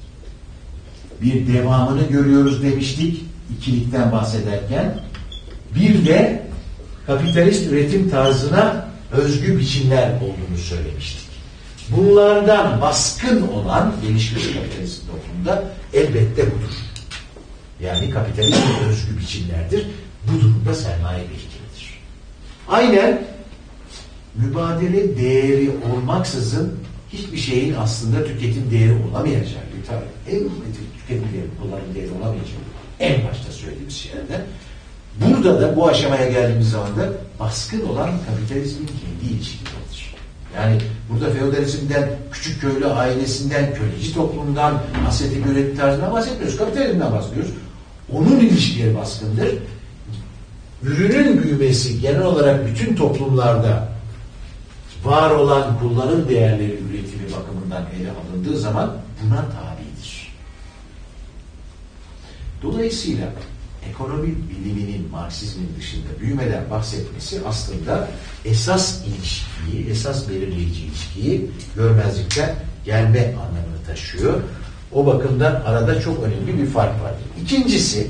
bir devamını görüyoruz demiştik ikilikten bahsederken. Bir de kapitalist üretim tarzına özgü biçimler olduğunu söylemiştik. Bunlardan baskın olan gelişmiş kapitalist toplumda elbette budur. Yani kapitalizmin özgü biçimlerdir. Bu durumda sermaye birikimidir. Aynen mübadele değeri olmaksızın hiçbir şeyin aslında tüketim değeri olamayacağı. Tabii en tüketim değeri, kullanım değeri olamayacak. En başta söylediğimiz şeylerden. Burada da bu aşamaya geldiğimiz zaman da baskın olan kapitalizmin kendi ilişkileridir. Yani burada feodalizmden, küçük köylü ailesinden, köleci toplumdan, asyetik üretim tarzından bahsetmiyoruz. Kapitalizmden bahsediyoruz. Onun ilişkileri baskındır. Ürünün büyümesi genel olarak bütün toplumlarda var olan kullanım değerleri üretimi bakımından ele alındığı zaman buna tabidir. Dolayısıyla ekonomi biliminin Marksizmin dışında büyümeden bahsetmesi aslında esas ilişkiyi, esas belirleyici ilişkiyi görmezlikten gelme anlamını taşıyor. O bakımdan arada çok önemli bir fark vardır. İkincisi,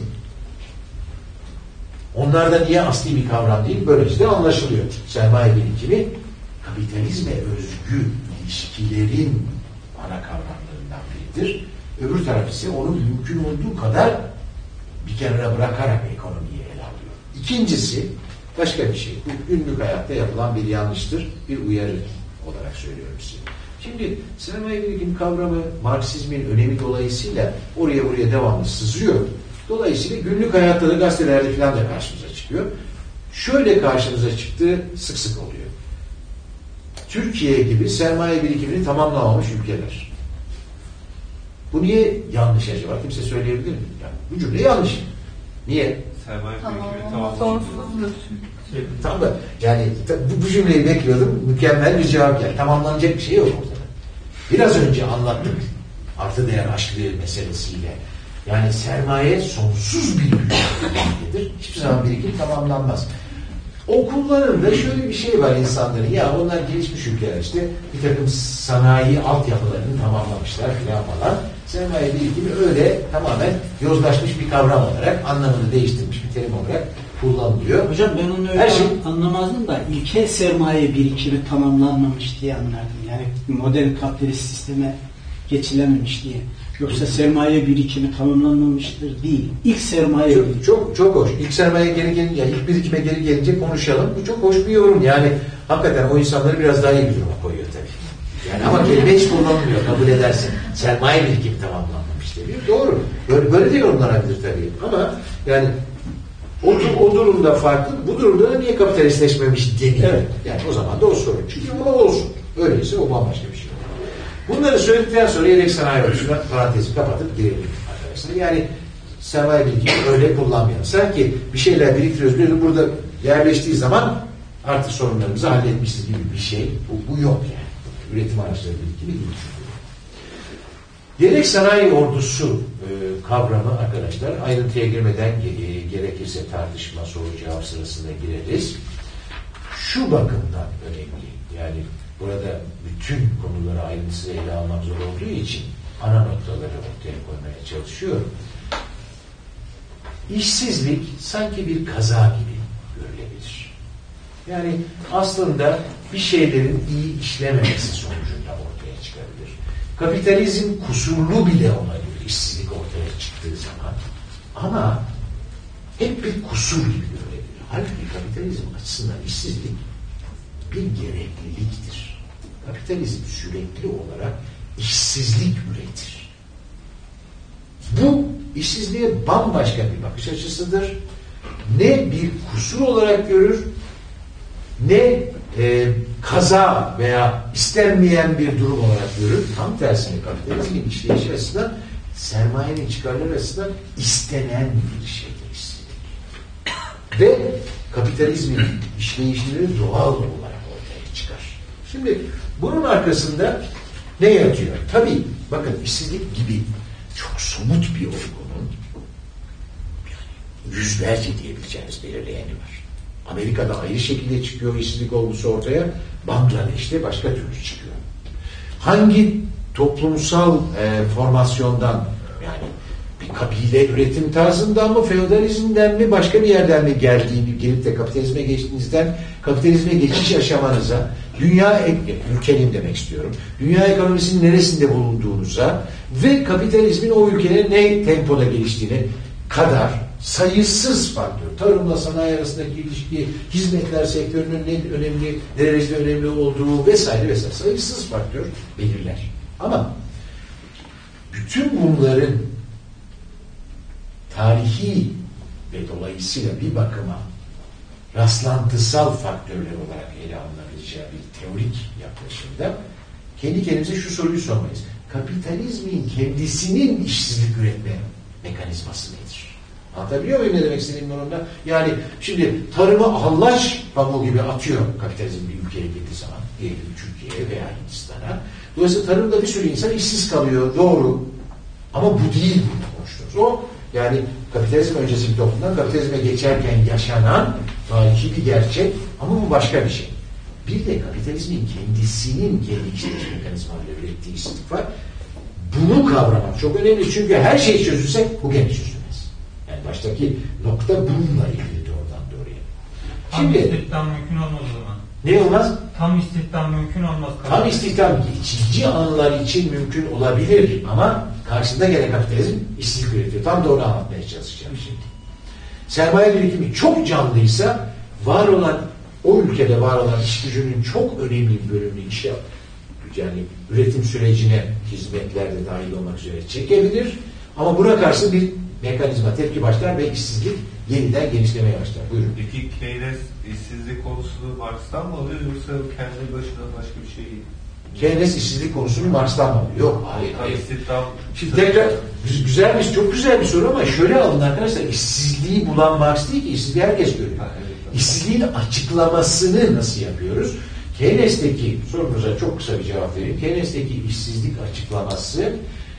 onlarda niye asli bir kavram değil, böylece de anlaşılıyor. Sermaye birikimi kapitalizme özgü ilişkilerin ana kavramlarından biridir. Öbür taraf ise onu mümkün olduğu kadar bir kenara bırakarak ekonomiyi ele alıyor. İkincisi başka bir şey. Bu günlük hayatta yapılan bir yanlıştır. Bir uyarı olarak söylüyorum size. Şimdi sermaye birikimi kavramı Marksizmin önemi dolayısıyla oraya buraya devamlı sızıyor. Dolayısıyla günlük hayatta da gazetelerde falan da karşımıza çıkıyor. Şöyle karşımıza çıktığı sık sık oluyor. Türkiye gibi sermaye birikimini tamamlamamış ülkeler. Bu niye yanlış acaba? Kimse söyleyebilir mi? Yani bu cümle yanlış. Niye? Sermaye Tamam, birikimi tamam. sonsuzdur. Tamam da yani bu, bu cümleyi bekliyordum. Mükemmel bir cevap geldi. Tamamlanacak bir şey yok ortada. Biraz önce anlattık. Artı değer aşkı meselesiyle. Yani sermaye sonsuz bir büyümedir. Hiçbir zaman birikim tamamlanmaz. Okullarında şöyle bir şey var insanların. Ya onlar gelişmiş ülkeler işte bir takım sanayi altyapılarını tamamlamışlar filan falan. Sermaye birikimi öyle tamamen yozlaşmış bir kavram olarak anlamını değiştirmiş bir terim olarak kullanılıyor. Hocam ben onu öyle Her şey... anlamazdım da ilkel sermaye birikimi tamamlanmamış diye anlardım. Yani modern kapitalist sisteme geçilememiş diye. Yoksa sermaye birikimi tamamlanmamıştır değil. İlk sermaye çok, birikimi. Çok, çok hoş. İlk sermaye geri gelince, yani ilk birikime geri gelince konuşalım. Bu çok hoş bir yorum. Yani hakikaten o insanları biraz daha iyi bir duruma koyuyor tabii. Yani ama kelime hiç kullanılmıyor. Kabul edersin. Sermaye birikimi tamamlanmamış diye. Doğru. Böyle, böyle de yorumlanabilir tabii. Ama yani o, o durumda farklı. Bu durumda da niye kapitalistleşmemiş deniyor. Evet. Yani o zaman da o sorun. Çünkü o olsun. Öyleyse o bambaşka bir şey. Bunları söyledikten sonra yedek sanayi ölçüsüne parantezi kapatıp girelim arkadaşlar. Yani sermaye birikimi öyle kullanmayalım. Sanki bir şeyler biriktiriyoruz. Bir burada yerleştiği zaman artık sorunlarımızı halletmişiz gibi bir şey. Bu, bu yok yani. Üretim araçları birikimi değil. Yedek sanayi ordusu e, kavramı arkadaşlar ayrıntıya girmeden e, gerekirse tartışma, soru cevap sırasında gireriz. şu bakımdan önemli. Yani burada bütün konuları ayrıntısıyla ele almak zor olduğu için ana noktaları ortaya koymaya çalışıyorum. İşsizlik sanki bir kaza gibi görülebilir. Yani aslında bir şeylerin iyi işlememesi sonucunda ortaya çıkabilir. Kapitalizm kusurlu bile olabilir işsizlik ortaya çıktığı zaman. Ama hep bir kusur gibi görülebilir. Halbuki kapitalizm açısından işsizlik bir gerekliliktir. Kapitalizm sürekli olarak işsizlik üretir. Bu işsizliğe bambaşka bir bakış açısıdır. Ne bir kusur olarak görür, ne e, kaza veya istenmeyen bir durum olarak görür. Tam tersine kapitalizmin işleyişi açısından, sermayenin çıkarları açısından istenen bir şeydir işsizlik. Ve kapitalizmin işleyişleri doğal olarak ortaya çıkar. Şimdi bunun arkasında ne yatıyor? Tabii bakın işsizlik gibi çok somut bir olgunun yüzlerce diyebileceğiniz belirleyeni var. Amerika'da ayrı şekilde çıkıyor işsizlik olgusu ortaya, Bangladeş'te başka türlü çıkıyor. Hangi toplumsal e, formasyondan, yani bir kabile üretim tarzından mı, feodalizmden mi, başka bir yerden mi geldiğini, gelip de kapitalizme geçtiğinizden kapitalizme geçiş aşamanıza, dünya ülkenin demek istiyorum, dünya ekonomisinin neresinde bulunduğunuza ve kapitalizmin o ülkenin ne tempoda geliştiğine kadar sayısız faktör, tarımla sanayi arasındaki ilişki, hizmetler sektörünün ne önemli, derecede önemli olduğu vesaire vesaire sayısız faktör belirler. Ama bütün bunların tarihi ve dolayısıyla bir bakıma rastlantısal faktörler olarak ele alınabileceği bir teorik yaklaşımda kendi kendimize şu soruyu sormayız. Kapitalizmin kendisinin işsizlik üretme mekanizması nedir? Anlatabiliyor muyum ne demek istediğim onunla? Yani şimdi tarımı hallaç pamuğu gibi atıyor kapitalizm bir ülkeye gittiği zaman, diyelim Türkiye'ye veya Hindistan'a. Dolayısıyla tarımda bir sürü insan işsiz kalıyor, doğru. Ama bu değil bunu konuşuyoruz. O yani kapitalizm öncesi bir toplumdan kapitalizme geçerken yaşanan tarihi bir gerçek ama bu başka bir şey. Bir de kapitalizmin kendisinin kendi işleyiş mekanizmalarıyla ürettiği işsizlik var. Bunu kavramak çok önemli çünkü her şey çözülse bu gene çözülmez. Yani baştaki nokta bununla ilgili doğrudan doğruya. Tam Şimdi, istihdam mümkün olmaz o zaman. Ne olmaz? Tam istihdam mümkün olmaz. Tam istihdam geçici anlar için mümkün olabilir ama karşısında gene kapitalizm işsizlik üretiyor. Tam da onu anlatmaya çalışacağım şimdi. Sermaye birikimi çok canlıysa var olan o ülkede var olan iş gücünün çok önemli bir bölümünü işe yani üretim sürecine hizmetlerde dahil olmak üzere çekebilir. Ama buna karşı bir mekanizma tepki başlar ve işsizlik yeniden genişlemeye başlar. Buyurun. Peki Keynes işsizlik konusunu Marx'tan mı alıyor yoksa kendi başına başka bir şey? Keynes işsizlik konusunu Marx'tan mı alıyor? Yok. Hayır. hayır. İstihdam. Şimdi tekrar güzel bir, çok güzel bir soru ama şöyle alın arkadaşlar. İşsizliği bulan Marx değil ki. İşsizliği herkes görüyor. Ha, evet, İşsizliğin açıklamasını nasıl yapıyoruz? Keynes'teki sorunuza çok kısa bir cevap vereyim. Keynes'teki işsizlik açıklaması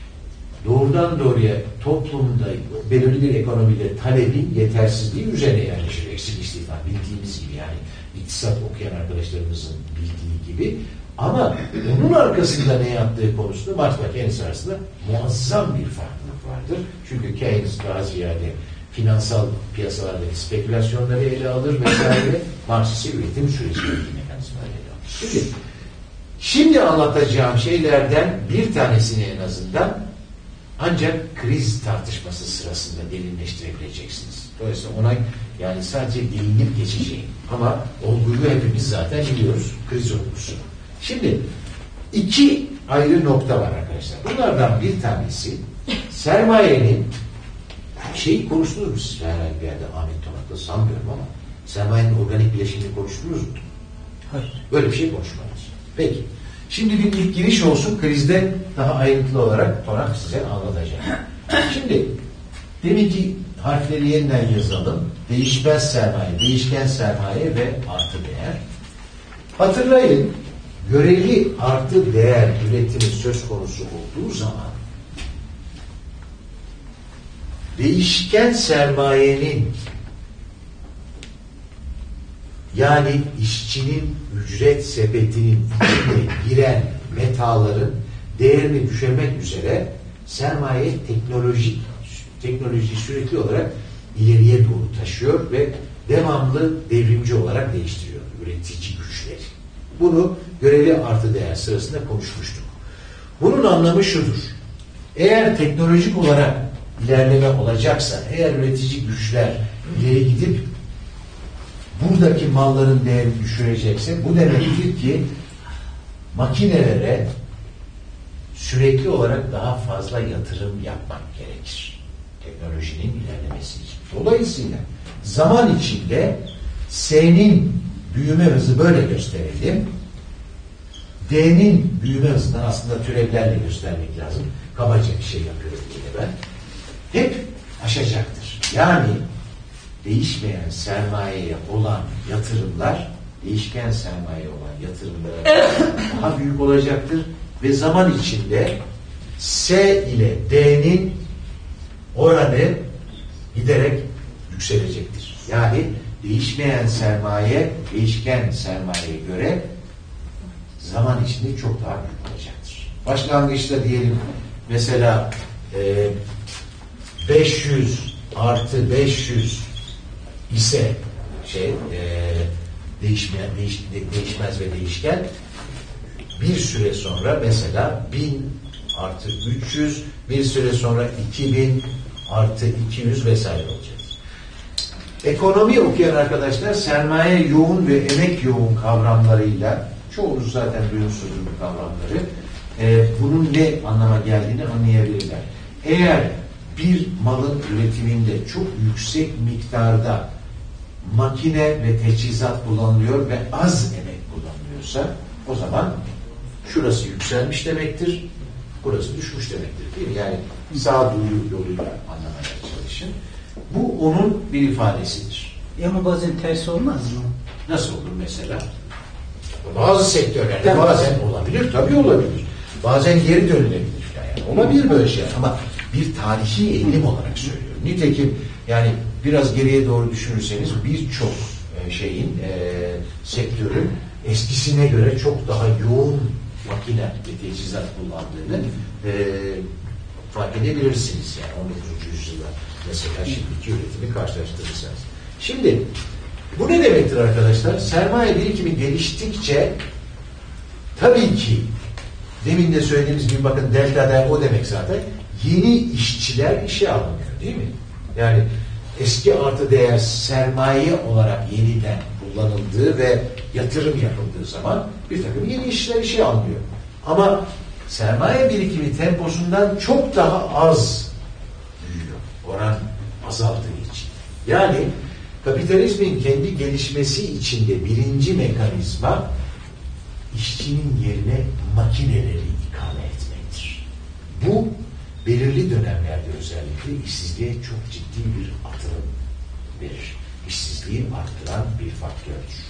doğrudan doğruya toplumda belirli bir ekonomide talebin yetersizliği üzerine yerleşir. Eksik istihdam bildiğimiz gibi yani iktisat okuyan arkadaşlarımızın bildiği gibi. Ama onun arkasında ne yaptığı konusunda Marx ve Keynes arasında muazzam bir farklılık vardır. Çünkü Keynes daha ziyade finansal piyasalardaki spekülasyonları ele alır vesaire. Marx ise üretim sürecindeki mekanizmaları ele alır. Şimdi, şimdi anlatacağım şeylerden bir tanesini en azından ancak kriz tartışması sırasında derinleştirebileceksiniz. Dolayısıyla ona yani sadece değinip geçeceğim. Ama olguyu hepimiz zaten biliyoruz. Kriz olgusu. Şimdi iki ayrı nokta var arkadaşlar. Bunlardan bir tanesi sermayenin şeyi konuştunuz mu siz herhangi bir yerde Ahmet Tonak'ta sanmıyorum ama sermayenin organik bileşimini konuştunuz mu? Hayır. Böyle bir şey konuşmadınız. Peki. Şimdi bir ilk giriş olsun krizde daha ayrıntılı olarak Tonak size anlatacağım. Şimdi deminki harfleri yeniden yazalım. Değişmez sermaye, değişken sermaye ve artı değer. Hatırlayın göreli artı değer üretimi söz konusu olduğu zaman değişken sermayenin yani işçinin ücret sepetinin içine giren metaların değerini düşürmek üzere sermaye teknolojik teknolojiyi sürekli olarak ileriye doğru taşıyor ve devamlı devrimci olarak değiştiriyor üretici güçleri. Bunu göreli artı değer sırasında konuşmuştuk. Bunun anlamı şudur. Eğer teknolojik olarak ilerleme olacaksa, eğer üretici güçler ileri gidip buradaki malların değerini düşürecekse, bu demektir ki makinelere sürekli olarak daha fazla yatırım yapmak gerekir. Teknolojinin ilerlemesi için. Dolayısıyla zaman içinde S'nin büyüme hızı böyle gösterelim. D'nin büyüme hızından aslında türevlerle göstermek lazım. Kabaca bir şey yapıyorum yine ben. Hep aşacaktır. Yani değişmeyen sermayeye olan yatırımlar, değişken sermaye olan yatırımlara daha büyük olacaktır ve zaman içinde S ile D'nin oranı giderek yükselecektir. Yani değişmeyen sermaye, değişken sermayeye göre zaman içinde çok daha büyük olacaktır. Başlangıçta diyelim mesela e, beş yüz artı beş yüz ise şey e, değişmeyen, değiş, de, değişmez ve değişken, bir süre sonra mesela bin artı üç yüz, bir süre sonra iki bin artı iki yüz vesaire olacak. Ekonomi okuyan arkadaşlar sermaye yoğun ve emek yoğun kavramlarıyla, çoğunuz zaten duyuyorsunuz bu kavramları, e, bunun ne anlama geldiğini anlayabilirler. Eğer bir malın üretiminde çok yüksek miktarda makine ve teçhizat kullanılıyor ve az emek kullanılıyorsa, o zaman şurası yükselmiş demektir, burası düşmüş demektir. Değil mi? Yani sağduyu yoluyla anlamaya çalışın. Bu onun bir ifadesidir. Ama bazen tersi olmaz mı? Nasıl olur mesela? Bazı sektörlerde tabii bazen olabilir, tabii olabilir. Bazen geri dönülebilir. Yani olabilir böyle şey ama bir tarihi eğilim olarak söylüyorum. Nitekim yani biraz geriye doğru düşünürseniz birçok şeyin, e, sektörün eskisine göre çok daha yoğun makine ve teçhizat kullandığını e, fark edebilirsiniz. Yani on dokuzuncu yüzyılda mesela şimdiki üretimi karşılaştırırsanız. Şimdi bu ne demektir arkadaşlar? Sermaye birikimi geliştikçe tabii ki demin de söylediğimiz gibi bakın delta da o demek zaten, yeni işçiler işe alınıyor değil mi? Yani eski artı değer sermaye olarak yeniden kullanıldığı ve yatırım yapıldığı zaman bir takım yeni işçiler işe alınıyor. Ama sermaye birikimi temposundan çok daha az büyüyor. Oran azaldığı için. Yani kapitalizmin kendi gelişmesi içinde birinci mekanizma işçinin yerine makineleri ikame etmektir. Bu belirli dönemlerde özellikle işsizliğe çok ciddi bir atılım verir. İşsizliği arttıran bir faktördür.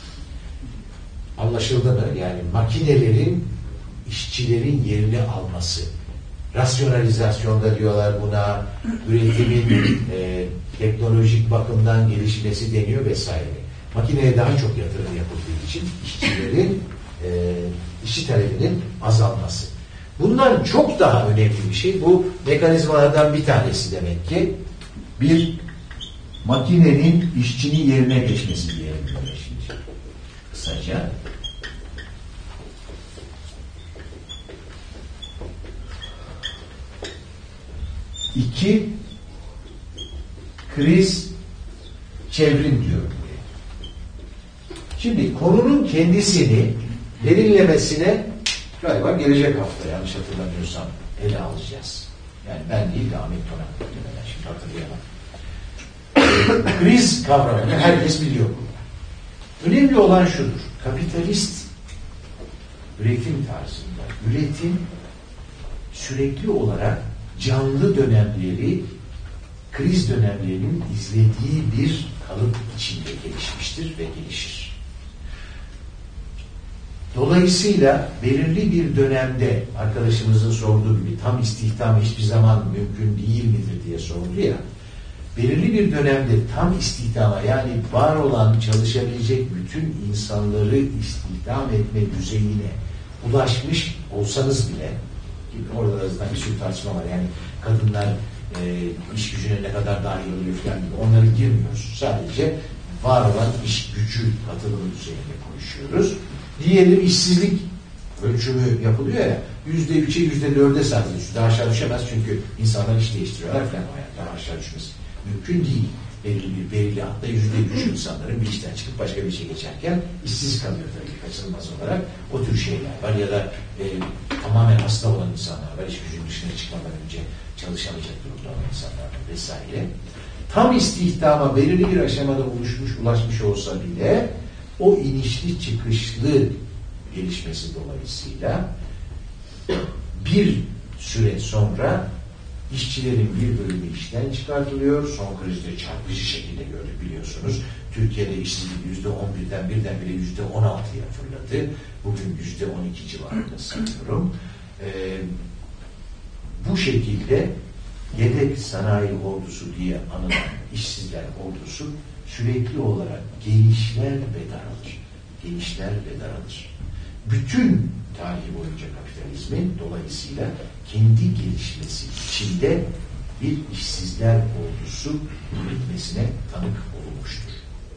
Anlaşıldı mı? Yani makinelerin işçilerin yerini alması. Rasyonalizasyonda diyorlar buna, üretimin e, teknolojik bakımdan gelişmesi deniyor vesaire. Makineye daha çok yatırım yapıldığı için işçilerin e, işçi talebinin azalması. Bundan çok daha önemli bir şey. Bu mekanizmalardan bir tanesi demek ki bir makinenin işçinin yerine geçmesi diyelim böyle şimdi. Kısaca. İki, kriz, çevrim diyorum. Şimdi konunun kendisini derinlemesine galiba gelecek hafta yanlış hatırlamıyorsam ele alacağız. Yani ben değil de Ahmet Toran muhtemelen şimdi hatırlayamam. Kriz kavramını herkes biliyor. Önemli olan şudur. Kapitalist üretim tarzında üretim sürekli olarak canlı dönemleri kriz dönemlerinin izlediği bir kalıp içinde gelişmiştir ve gelişir. Dolayısıyla belirli bir dönemde arkadaşımızın sorduğu gibi tam istihdam hiçbir zaman mümkün değil midir diye sordu ya, belirli bir dönemde tam istihdama, yani var olan çalışabilecek bütün insanları istihdam etme düzeyine ulaşmış olsanız bile, orada da zaten bir sürü tartışma var. Yani kadınlar e, iş gücüne ne kadar dahil oluyor falan gibi, onları girmiyoruz. Sadece var olan iş gücü katılımı düzeyinde konuşuyoruz. Diyelim işsizlik ölçümü yapılıyor ya, yüzde üçe yüzde dörde sadece daha aşağı düşemez çünkü insanlar iş değiştiriyorlar falan, o yani daha aşağı düşmesi mümkün değil. Belirli bir belirli hatta yüzde üç insanların bir işten çıkıp başka bir işe geçerken işsiz kalıyor tabii kaçınılmaz olarak. O tür şeyler var ya da e, tamamen hasta olan insanlar var, iş gücünün dışına çıkmadan önce çalışamayacak durumda olan insanlar var vesaire. Tam istihdama belirli bir aşamada oluşmuş, ulaşmış olsa bile o inişli çıkışlı gelişmesi dolayısıyla bir süre sonra işçilerin bir bölümü işten çıkartılıyor. Son krizde çarpıcı şekilde gördük biliyorsunuz. Türkiye'de işsizlik yüzde on birden birdenbire yüzde on altıya fırladı. Bugün yüzde on iki civarında sanıyorum. Ee, bu şekilde yedek sanayi ordusu diye anılan işsizler ordusu sürekli olarak genişler ve daralır. Genişler ve daralır. Bütün tarihi boyunca kapitalizmin dolayısıyla kendi gelişmesi içinde bir işsizler ordusu üretmesine tanık olunmuştur.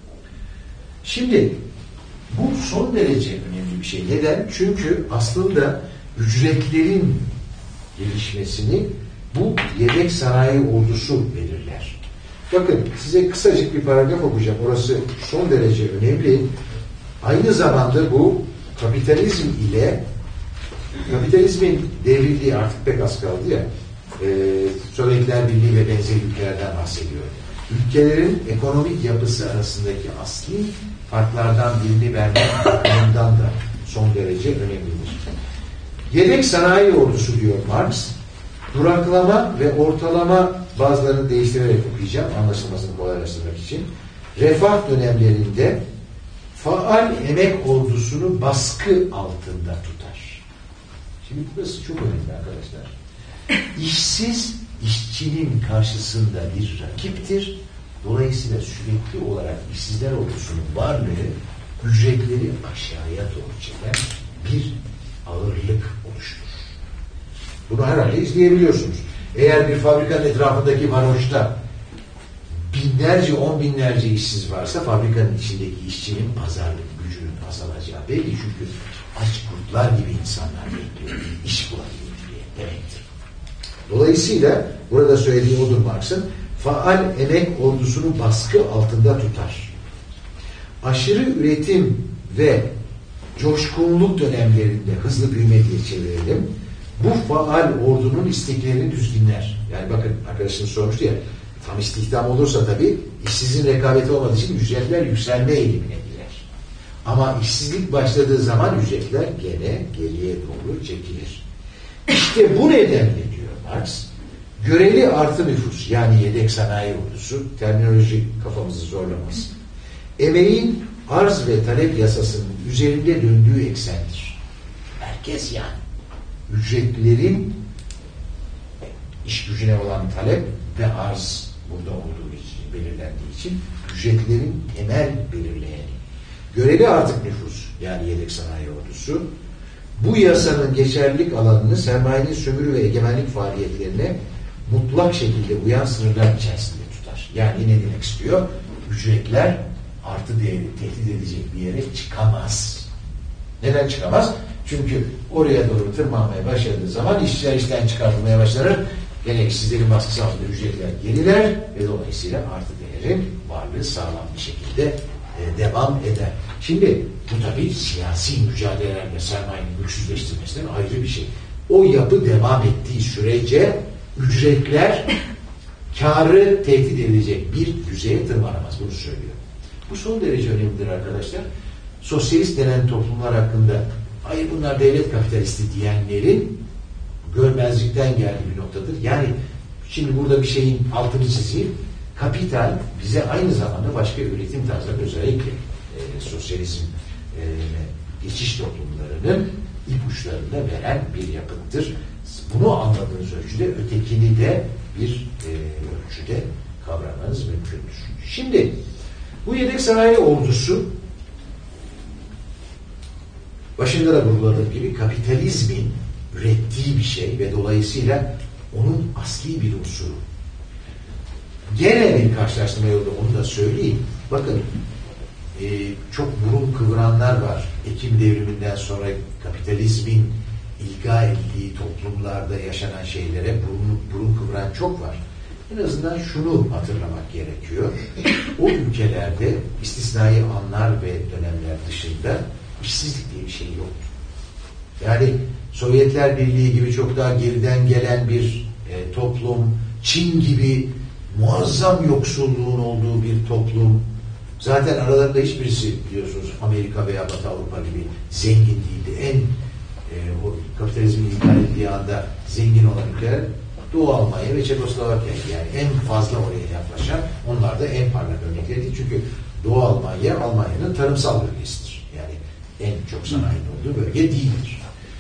Şimdi bu son derece önemli bir şey. Neden? Çünkü aslında ücretlerin gelişmesini bu yedek sanayi ordusu belirler. Bakın size kısacık bir paragraf okuyacağım. Orası son derece önemli. Aynı zamanda bu kapitalizm ile kapitalizmin devrildiği artık pek az kaldı ya, e, Sovyetler Birliği ve benzeri ülkelerden bahsediyor. Ülkelerin ekonomik yapısı arasındaki asli farklardan birini vermek bakımından da son derece önemlidir. Yedek sanayi ordusu diyor Marx, duraklama ve ortalama, bazılarını değiştirerek okuyacağım anlaşılmasını kolaylaştırmak için, refah dönemlerinde faal emek ordusunu baskı altında tutar. Şimdi burası çok önemli arkadaşlar. İşsiz işçinin karşısında bir rakiptir. Dolayısıyla sürekli olarak işsizler ordusunun varlığı ücretleri aşağıya doğru çeken bir ağırlık oluşturur. Bunu herhalde izleyebiliyorsunuz. Eğer bir fabrikanın etrafındaki varoşta binlerce, on binlerce işsiz varsa fabrikanın içindeki işçinin pazarlık gücünün azalacağı belli, çünkü aç kurtlar gibi insanlar bekliyor. İş bulabilmek diye demektir. Dolayısıyla burada söylediği odur Marx'ın, faal emek ordusunu baskı altında tutar. Aşırı üretim ve coşkunluk dönemlerinde hızlı büyüme diye çevirelim. Bu faal ordunun isteklerini düzgünler. Yani bakın arkadaşınız sormuştu ya, tam istihdam olursa tabii işsizin rekabeti olmadığı için ücretler yükselme eğilimine girer. Ama işsizlik başladığı zaman ücretler gene geriye doğru çekilir. İşte bu nedenle diyor Marx, göreli artı nüfus, yani yedek sanayi ordusu, terminoloji kafamızı zorlamasın, emeğin arz ve talep yasasının üzerinde döndüğü eksendir. Herkes yani ücretlerin iş gücüne olan talep ve arz burada olduğu için, belirlendiği için ücretlerin temel belirleyeni. Göreli artık nüfus, yani yedek sanayi ordusu, bu yasanın geçerlilik alanını sermayenin sömürü ve egemenlik faaliyetlerine mutlak şekilde uyan sınırlar içerisinde tutar. Yani ne demek istiyor? Ücretler artı değeri tehdit edecek bir yere çıkamaz. Neden çıkamaz? Çünkü oraya doğru tırmanmaya başladığı zaman işçiler işten çıkartılmaya başlanır. Gene işsizlerin baskısı altında ücretler geriler ve dolayısıyla artı değerin varlığı sağlam bir şekilde e, devam eder. Şimdi bu tabii siyasi mücadelelerle sermayenin güçsüzleştirmesinden ayrı bir şey. O yapı devam ettiği sürece ücretler kârı tehdit edecek bir düzeye tırmanamaz. Bunu söylüyor. Bu son derece önemlidir arkadaşlar. Sosyalist denen toplumlar hakkında hayır bunlar devlet kapitalisti diyenlerin görmezlikten geldiği bir noktadır. Yani şimdi burada bir şeyin altını çizeyim. Kapital bize aynı zamanda başka üretim tarzları, özellikle e, sosyalizm e, geçiş toplumlarının ipuçlarını veren bir yapıttır. Bunu anladığınız ölçüde ötekini de bir e, ölçüde kavramanız mümkündür. Şimdi bu yedek sanayi ordusu başında da vurguladığım gibi kapitalizmin ürettiği bir şey ve dolayısıyla onun asli bir unsuru. Gene bir karşılaştırma yolda onu da söyleyeyim. Bakın e, çok burun kıvıranlar var. Ekim devriminden sonra kapitalizmin ilga ettiği toplumlarda yaşanan şeylere burun, burun kıvıran çok var. En azından şunu hatırlamak gerekiyor. O ülkelerde istisnai anlar ve dönemler dışında işsizlik diye bir şey yoktu. Yani Sovyetler Birliği gibi çok daha geriden gelen bir e, toplum, Çin gibi muazzam yoksulluğun olduğu bir toplum, zaten aralarında hiçbirisi biliyorsunuz Amerika veya Batı Avrupa gibi zengin değildi. En e, o kapitalizmin ilgal ettiği anda zengin olan ülkeler Doğu Almanya ve Çekoslovakya, yani en fazla oraya yaklaşan, onlar da en parlak örnekleri. Çünkü Doğu Almanya, Almanya'nın tarımsal bölgesidir. Yani en çok sanayinin olduğu bölge değildir.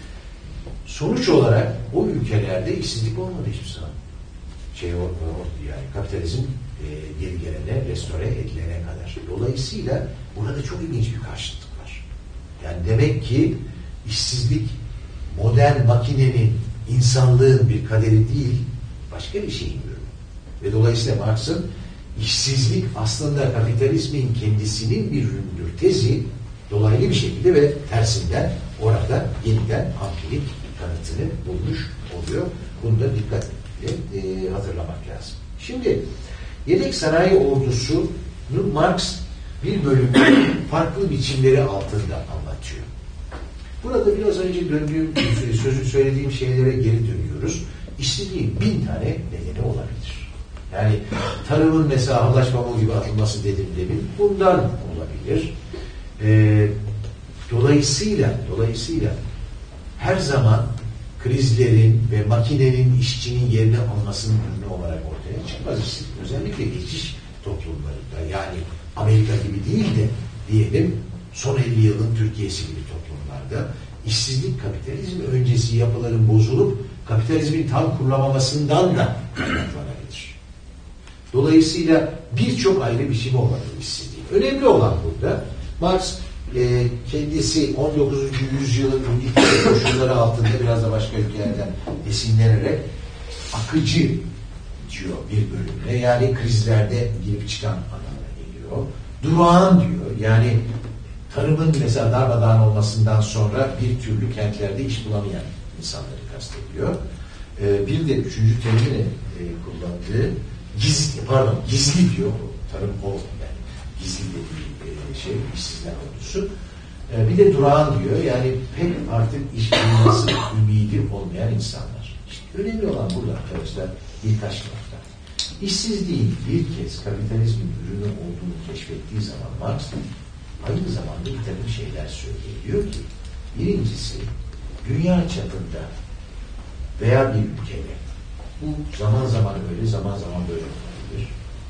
Sonuç olarak o ülkelerde işsizlik olmadı hiçbir zaman. Şey, o, o, yani kapitalizm e, geri gelene, restore edilene kadar. Dolayısıyla burada çok ilginç bir karşıtlık var. Yani demek ki işsizlik modern makinenin, insanlığın bir kaderi değil, başka bir şeyin ürünü. Ve dolayısıyla Marx'ın işsizlik aslında kapitalizmin kendisinin bir ürünüdür tezi dolaylı bir şekilde ve tersinden orada yeniden ampirik kanıtını bulmuş oluyor. Bunu da dikkatle e, hatırlamak lazım. Şimdi yedek sanayi ordusunu Marx bir bölümde farklı biçimleri altında anlatıyor. Burada biraz önce döndüğüm, sözü söylediğim şeylere geri dönüyoruz. İşsizliğin bin tane nedeni olabilir. Yani tarımın mesela hallaç pamuğu gibi atılması dedim demin, bundan olabilir. Ee, dolayısıyla dolayısıyla her zaman krizlerin ve makinenin işçinin yerini almasının ürünü olarak ortaya çıkmaz işsizlik. Özellikle geçiş toplumlarında, yani Amerika gibi değil de diyelim son elli yılın Türkiye'si gibi toplumlarda işsizlik kapitalizm öncesi yapıların bozulup kapitalizmin tam kurulamamasından da kaynaklanabilir. Dolayısıyla birçok ayrı biçimi olabilir işsizliğin. Önemli olan burada Marx e, kendisi on dokuzuncu yüzyılın İngiltere koşulları altında biraz da başka ülkelerden esinlenerek akıcı diyor bir bölümde. Yani krizlerde girip çıkan anlamına geliyor. Durağan diyor. Yani tarımın mesela darmadağın olmasından sonra bir türlü kentlerde iş bulamayan insanları kastediyor. Ee, bir de üçüncü terimini e, kullandığı gizli, pardon gizli diyor. Tarım o yani gizli dediği e, şey işsizler ordusu. Ee, bir de durağan diyor. Yani pek artık iş bulması ümidi olmayan insanlar. İşte önemli olan burada arkadaşlar birkaç nokta. İşsizliğin bir kez kapitalizmin ürünü olduğunu keşfettiği zaman Marx aynı zamanda bir takım şeyler söylüyor. Diyor ki, birincisi, dünya çapında veya bir ülkede, bu zaman zaman öyle, zaman zaman böyle olabilir.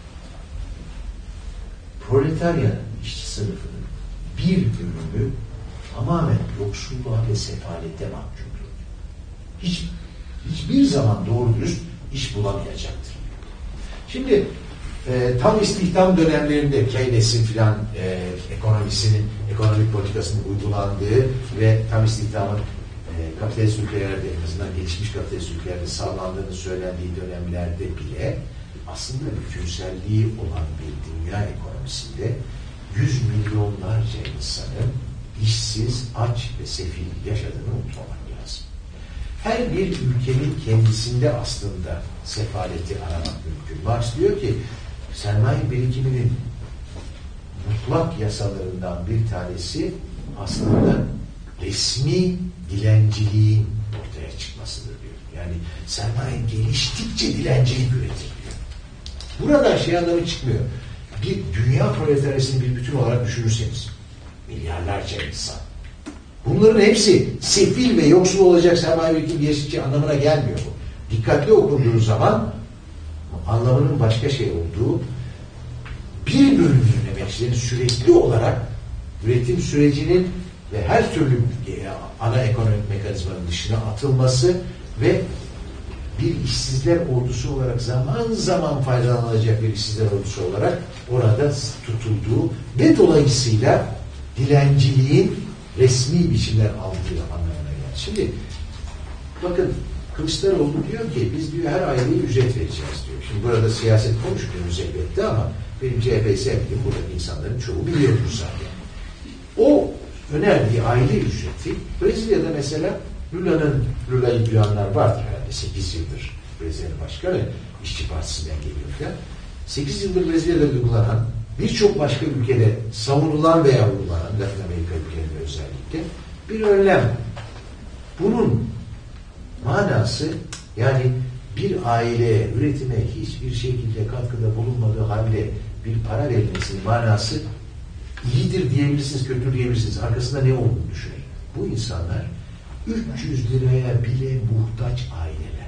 Proletaryanın, işçi sınıfının bir bölümü tamamen yoksulluğa ve sefalete mahkumdur. Hiç, hiçbir zaman doğru dürüst iş bulamayacaktır. Şimdi E, tam istihdam dönemlerinde Keynes'in filan e, ekonomisinin, ekonomik politikasının uygulandığı ve tam istihdamın e, kapitalist ülkelerde, en azından gelişmiş kapitalist ülkelerde sağlandığını söylendiği dönemlerde bile aslında bütünselliği olan bir dünya ekonomisinde yüz milyonlarca insanın işsiz, aç ve sefil yaşadığını unutmamak lazım. Her bir ülkenin kendisinde aslında sefaleti aramak mümkün. Marx diyor ki sermaye birikiminin mutlak yasalarından bir tanesi aslında resmi dilenciliğin ortaya çıkmasıdır diyor. Yani sermaye geliştikçe dilencilik üretiliyor. Burada şey anlamı çıkmıyor. Bir dünya proletaryasını bir bütün olarak düşünürseniz milyarlarca insan. Bunların hepsi sefil ve yoksul olacak sermaye birikimi geliştikçe anlamına gelmiyor bu. Dikkatli okunduğu zaman anlamının başka şey olduğu bir bölümünün emekçilerin sürekli olarak üretim sürecinin ve her türlü ana ekonomik mekanizmanın dışına atılması ve bir işsizler ordusu olarak zaman zaman faydalanılacak bir işsizler ordusu olarak orada tutulduğu ve dolayısıyla dilenciliğin resmi biçimler aldığı anlamına geldi. Şimdi bakın Kılıçdaroğlu diyor ki biz diyor her aileye ücret vereceğiz diyor. Şimdi burada siyaset konuşmuyoruz elbette ama benim C H P'yi sevdiğim buradaki insanların çoğu biliyordur zaten. O önerdiği aile ücreti Brezilya'da mesela Lula'nın, Lula'yı duyanlar vardır herhalde. sekiz yıldır Brezilya Başkanı İşçi Partisi'nden geliyor falan. sekiz yıldır Brezilya'da uygulanan birçok başka ülkede savunulan veya uygulanan Latin Amerika ülkelerinde özellikle bir önlem. Bunun manası yani bir aileye, üretime hiçbir şekilde katkıda bulunmadığı halde bir para verilmesinin manası iyidir diyebilirsiniz, kötü diyebilirsiniz. Arkasında ne olduğunu düşünün. Bu insanlar üç yüz liraya bile muhtaç aileler.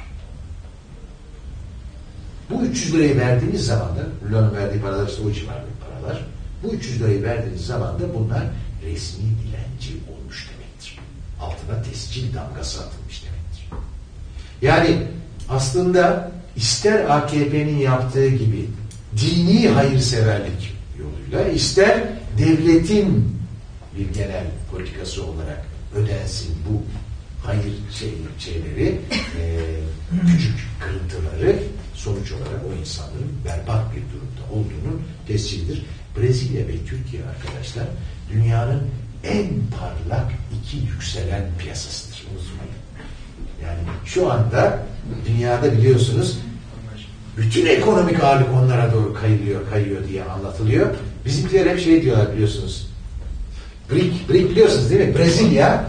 Bu üç yüz lirayı verdiğiniz zaman da, Lula'nın verdiği paralar işte o civarlı paralar, bu üç yüz lirayı verdiğiniz zaman da bunlar resmi dilenci olmuş demektir. Altına tescil damgası atılmış demektir. Yani aslında ister A K P'nin yaptığı gibi dini hayırseverlik yoluyla, ister devletin bir genel politikası olarak ödensin bu hayır şey, şeyleri, e, küçük kırıntıları sonuç olarak o insanların berbat bir durumda olduğunun tescilidir. Brezilya ve Türkiye arkadaşlar dünyanın en parlak iki yükselen piyasasıdır. Unutmayın. Yani şu anda dünyada biliyorsunuz bütün ekonomik ağırlık onlara doğru kayıyor, kayıyor diye anlatılıyor. Bizimkiler hep şey diyorlar biliyorsunuz. BRIC, BRIC biliyorsunuz değil mi? Brezilya,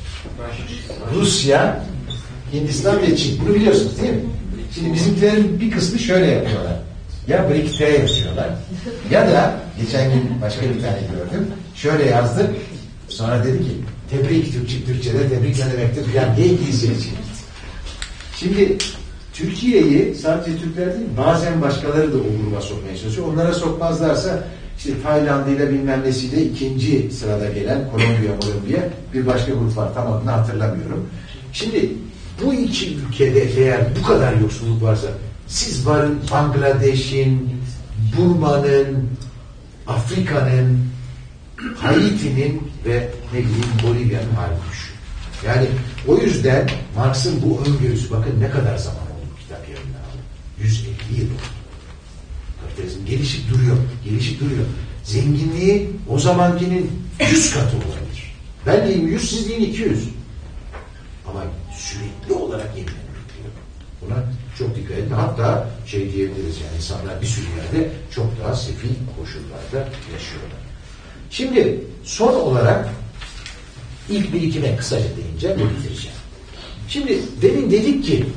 Rusya, Hindistan ve Çin. Bunu biliyorsunuz değil mi? Şimdi bizimkilerin bir kısmı şöyle yapıyorlar. Ya BRIC T yazıyorlar ya da geçen gün başka bir tane gördüm. Şöyle yazdı. Sonra dedi ki tebrik Türkçe, Türkçe'de tebrik ne demektir? Yani diye İngilizce için. Şimdi Türkiye'yi sadece Türkler değil bazen başkaları da o gruba sokmaya çalışıyor. Onlara sokmazlarsa işte Tayland'ıyla bilmem nesiyle ikinci sırada gelen Kolombiya, Kolombiya bir başka grup var. Tam adını hatırlamıyorum. Şimdi bu iki ülkede eğer bu kadar yoksulluk varsa siz varın Bangladeş'in, Burma'nın, Afrika'nın, Haiti'nin ve ne bileyim Bolivya'nın halini düşün. Yani o yüzden Marx'ın bu öngörüsü bakın ne kadar zaman oldu bu kitap yayınlandı. yüz elli yıl oldu. Kapitalizm gelişip duruyor, gelişip duruyor. Zenginliği o zamankinin yüz katı olabilir. Ben diyeyim yüz, siz deyin iki yüz. Ama sürekli olarak yeniden üretiyor. Buna çok dikkat edin. Hatta şey diyebiliriz yani insanlar bir sürü yerde çok daha sefil koşullarda yaşıyorlar. Şimdi son olarak ilk birikime kısaca deyince bitireceğim. Şimdi demin dedik ki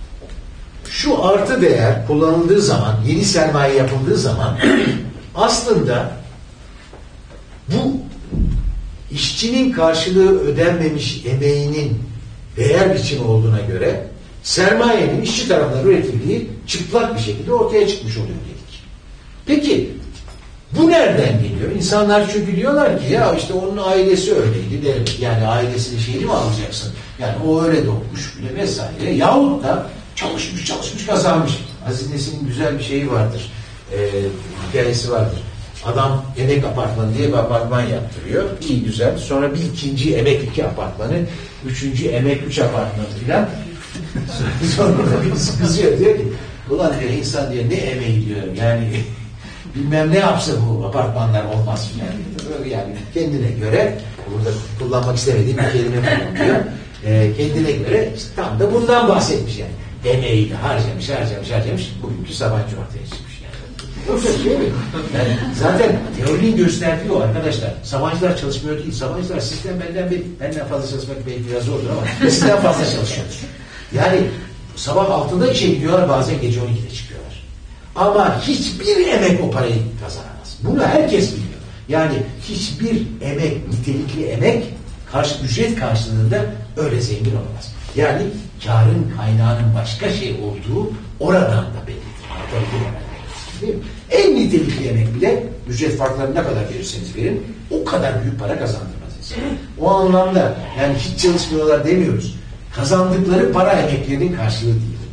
şu artı değer kullanıldığı zaman, yeni sermaye yapıldığı zaman aslında bu işçinin karşılığı ödenmemiş emeğinin değer biçimi olduğuna göre sermayenin işçi tarafından üretildiği çıplak bir şekilde ortaya çıkmış oluyor dedik. Peki bu nereden geliyor? İnsanlar çünkü diyorlar ki ya işte onun ailesi öyleydi derim. Yani ailesinin şeyini mi alacaksın? Yani o öyle doğmuş bile vesaire. Yahut da çalışmış çalışmış kazanmış. Aziz Nesin'in güzel bir şeyi vardır. Ee, hikayesi vardır. Adam emek apartmanı diye bir apartman yaptırıyor. İyi güzel. Sonra bir ikinci emek iki apartmanı, üçüncü emek üç apartmanı filan. Sonra da birisi kızıyor diyor ki ulan diyor insan diyor ne emeği diyor yani bilmem ne yapsa bu apartmanlar olmaz yani. Yani kendine göre burada kullanmak istemediğim bir kelime kullanıyor. Ee, kendine göre işte tam da bundan bahsetmiş yani. Emeğiyle harcamış, harcamış, harcamış. Bugünkü Sabancı ortaya çıkmış yani. Yoksa şey mi? Yani zaten teorinin gösterdiği o arkadaşlar. Sabancılar çalışmıyor değil. Sabancılar sistem benden bir, benden fazla çalışmak belki biraz zordur ama sizden fazla çalışıyordur. Yani sabah altıda işe gidiyorlar, bazen gece on ikide çıkıyorlar. Ama hiçbir emek o parayı kazanamaz. Bunu herkes biliyor. Yani hiçbir emek, nitelikli emek karşı ücret karşılığında öyle zengin olamaz. Yani karın kaynağının başka şey olduğu oradan da bellidir. Değil mi? En nitelikli emek bile ücret farklarını ne kadar verirseniz verin o kadar büyük para kazandırmaz insan. O anlamda yani hiç çalışmıyorlar demiyoruz. Kazandıkları para emeklerinin karşılığı değil.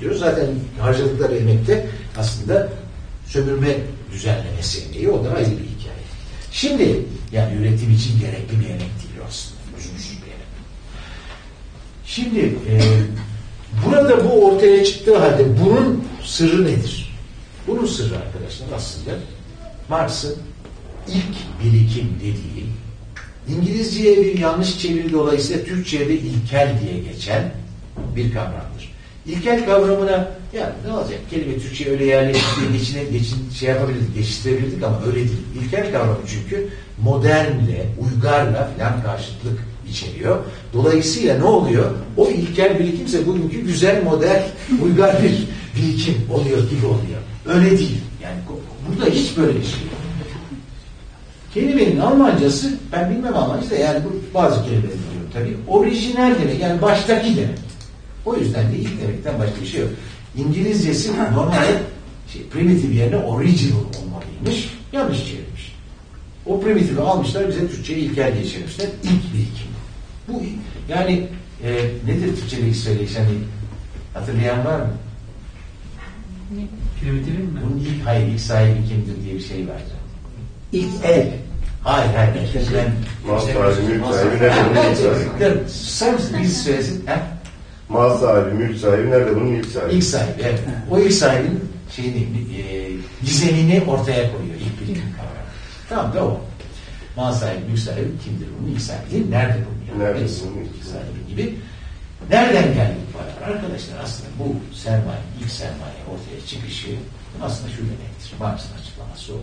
gidiyoruz. Zaten harcadıkları emekte aslında sömürme düzenlemesi emeği, o da ayrı bir hikaye. Şimdi yani üretim için gerekli bir emek değil aslında. Üzümsüz bir emek. Şimdi e, burada bu ortaya çıktığı halde bunun sırrı nedir? Bunun sırrı arkadaşlar aslında Marx'ın ilk birikim dediği, İngilizceye bir yanlış çeviri dolayısıyla Türkçe'ye de ilkel diye geçen bir kavramdır. İlkel kavramına ya ne olacak? Kelime Türkçe'ye öyle yerleştirdiği geçine, geçin, şey yapabilirdik, geçiştirebilirdik ama öyle değil. İlkel kavramı çünkü modernle, uygarla falan karşıtlık içeriyor. Dolayısıyla ne oluyor? O ilkel birikimse bugünkü güzel, modern, uygar bir birikim oluyor gibi oluyor. Öyle değil. Yani burada hiç böyle bir şey yok. Kelimenin Almancası, ben bilmem Almanca'da yani bu bazı kelimeleri biliyorum tabii. Orijinal demek, yani baştaki demek. O yüzden de ilk demekten başka bir şey yok. İngilizcesi normalde şey, primitive yerine original olmalıymış. Yanlış çevirmiş. O primitive'i almışlar, bize Türkçe'ye ilkel diye çevirmişler. İlk birikim. Bu yani e, nedir Türkçe'de ilk söyleyiş? Hani hatırlayan var mı? Primitivin mi? Bunun ilk, hayır ilk sahibi kimdir diye bir şey var. İlk el. Hayır hayır. Ben, Mal sahibi, mülk sahibi nerede bunun ilk sahibi? Sen biz söylesin. He? Mal sahibi, mülk sahibi nerede bunun ilk sahibi? İlk sahibi, evet. O ilk sahibinin şeyini, e, gizemini ortaya koyuyor. İlk birikim kavramı. Tamam da o. Mal sahibi, mülk sahibi kimdir bunun ilk sahibi değil? Nerede bulunuyor? Nerede Evet, bunun ilk sahibi gibi. Nereden geldi bu para? Arkadaşlar aslında bu sermaye, ilk sermaye ortaya çıkışı aslında şu demektir. Marx'ın açıklaması o.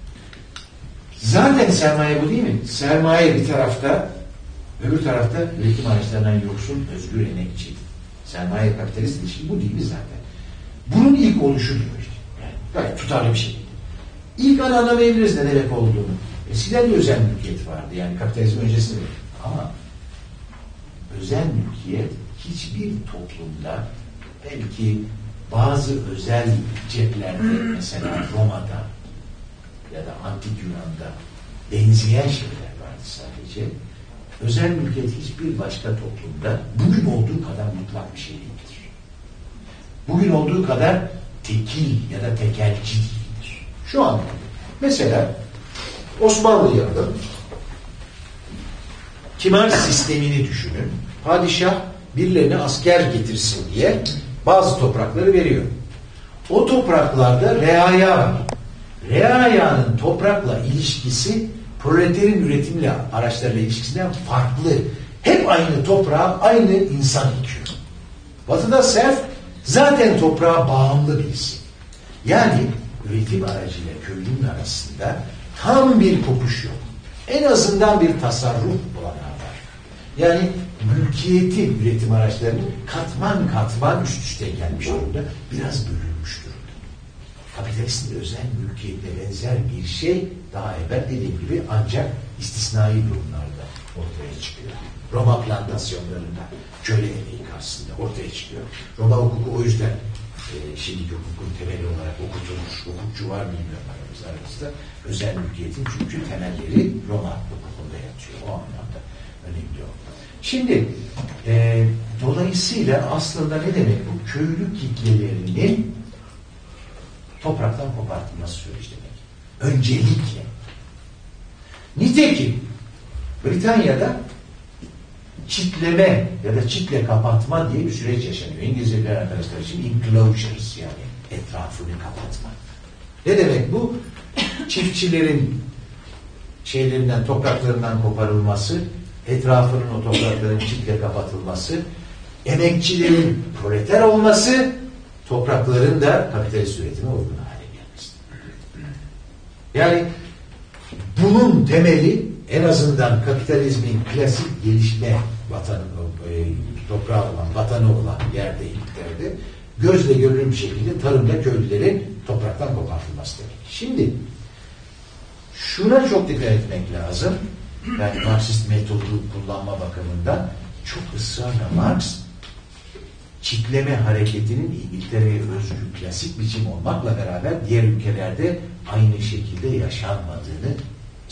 Zaten sermaye bu değil mi? Sermaye bir tarafta, öbür tarafta üretim araçlarından yoksun, özgür emekçi. Sermaye kapitalist ilişki bu değil mi zaten? Bunun ilk oluşu diyor işte. Yani gayet tutarlı bir şey. İlk an anlamayabiliriz ne demek olduğunu. Eskiden de özel mülkiyet vardı. Yani kapitalizm öncesinde. Ama özel mülkiyet hiçbir toplumda belki bazı özel ceplerde mesela Roma'da ya da Antik Yunan'da benzeyen şeyler vardı sadece. Özel mülkiyet hiçbir başka toplumda bugün olduğu kadar mutlak bir şey değildir. Bugün olduğu kadar tekil ya da tekelci değildir. Şu anda mesela Osmanlı'yı alın. Kimar sistemini düşünün. Padişah birilerine asker getirsin diye bazı toprakları veriyor. O topraklarda reaya var. Reayanın toprakla ilişkisi proleterin üretimle araçlarla ilişkisinden farklı. Hep aynı toprağa aynı insan ekiyor. Batı'da serf zaten toprağa bağımlı birisi. Yani üretim aracıyla köylünün arasında tam bir kopuş yok. En azından bir tasarruf olanağı var. Yani mülkiyetin üretim araçlarının katman katman üst üste gelmiş durumda. Biraz bölünmüş durumda. Kapitalistin özel mülkiyetle benzer bir şey daha evvel dediğim gibi ancak istisnai durumlarda ortaya çıkıyor. Roma plantasyonlarında köle emeği karşısında ortaya çıkıyor. Roma hukuku o yüzden e, şimdiki hukukun temeli olarak okutulmuş. Hukukçu var bilmiyorum aramızda aramızda. Özel mülkiyetin çünkü temelleri Roma hukukunda yatıyor. O anlamda önemli o. Şimdi e, dolayısıyla aslında ne demek bu? Köylü kitlelerinin topraktan kopartılması süreci demek. Öncelikle. Nitekim Britanya'da çitleme ya da çitle kapatma diye bir süreç yaşanıyor. İngilizce bilen arkadaşlar için enclosures yani etrafını kapatma. Ne demek bu? Çiftçilerin şeylerinden, topraklarından koparılması, etrafının o toprakların çitle kapatılması, emekçilerin proleter olması, toprakların da kapitalist üretime uygun hale gelmesi. Yani bunun temeli en azından kapitalizmin klasik gelişme vatanı, e, toprağı olan, vatanı olan yerde, ilklerde gözle görülür bir şekilde tarımda köylülerin topraktan kopartılması demek. Şimdi şuna çok dikkat etmek lazım. Yani Marksist metodu kullanma bakımından çok ısrarla Marx çitleme hareketinin İngiltere'ye özgü klasik biçim olmakla beraber diğer ülkelerde aynı şekilde yaşanmadığını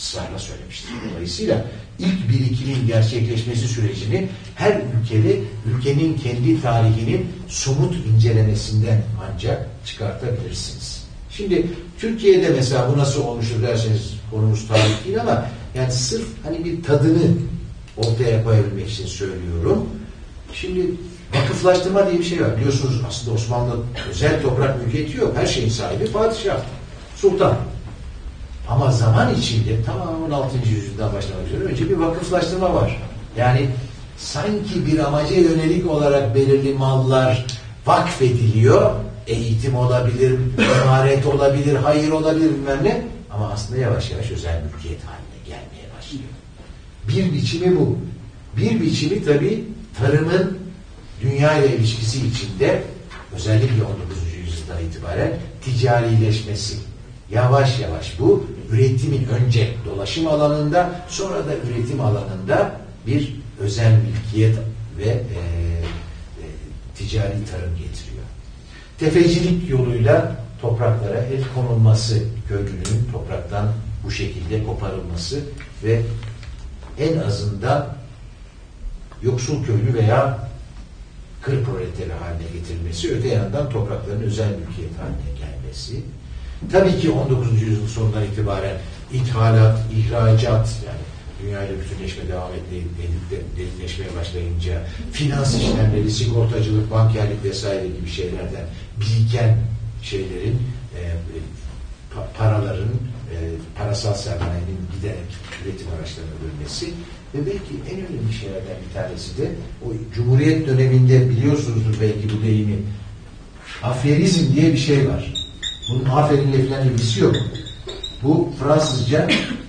ısrarla söylemiştir. Dolayısıyla ilk birikimin gerçekleşmesi sürecini her ülkede ülkenin kendi tarihinin somut incelemesinden ancak çıkartabilirsiniz. Şimdi Türkiye'de mesela bu nasıl olmuştur derseniz konumuz tarih değil ama yani sırf hani bir tadını ortaya koyabilmek için söylüyorum. Şimdi vakıflaştırma diye bir şey var. Biliyorsunuz aslında Osmanlı özel toprak mülkiyeti yok. Her şeyin sahibi padişah, sultan. Ama zaman içinde tamam on altıncı yüzyıldan başlamak üzere önce bir vakıflaştırma var. Yani sanki bir amaca yönelik olarak belirli mallar vakfediliyor. Eğitim olabilir, emaret olabilir, hayır olabilir bilmem ne. Ama aslında yavaş yavaş özel mülkiyet haline gelmeye başlıyor. Bir biçimi bu. Bir biçimi tabii tarımın dünya ile ilişkisi içinde özellikle on dokuzuncu yüzyıldan itibaren ticarileşmesi. Yavaş yavaş bu üretimin önce dolaşım alanında sonra da üretim alanında bir özel mülkiyet ve e, e, ticari tarım getiriyor. Tefecilik yoluyla topraklara el konulması, köylünün topraktan bu şekilde koparılması ve en azından yoksul köylü veya kır proleteri haline getirilmesi, öte yandan toprakların özel mülkiyet haline gelmesi. Tabii ki on dokuzuncu yüzyıl sonundan itibaren ithalat, ihracat, yani dünyayla bütünleşme devam edip derinleşmeye başlayınca finans işlemleri, sigortacılık, bankerlik vesaire gibi şeylerden biriken şeylerin, e, pa paraların, e, parasal sermayenin giderek üretim araçlarına bölünmesi ve belki en önemli şeylerden bir tanesi de o Cumhuriyet döneminde biliyorsunuzdur belki bu deyimi, aferizm diye bir şey var. Bunun aferinle falan ilgisi yok. Bu Fransızca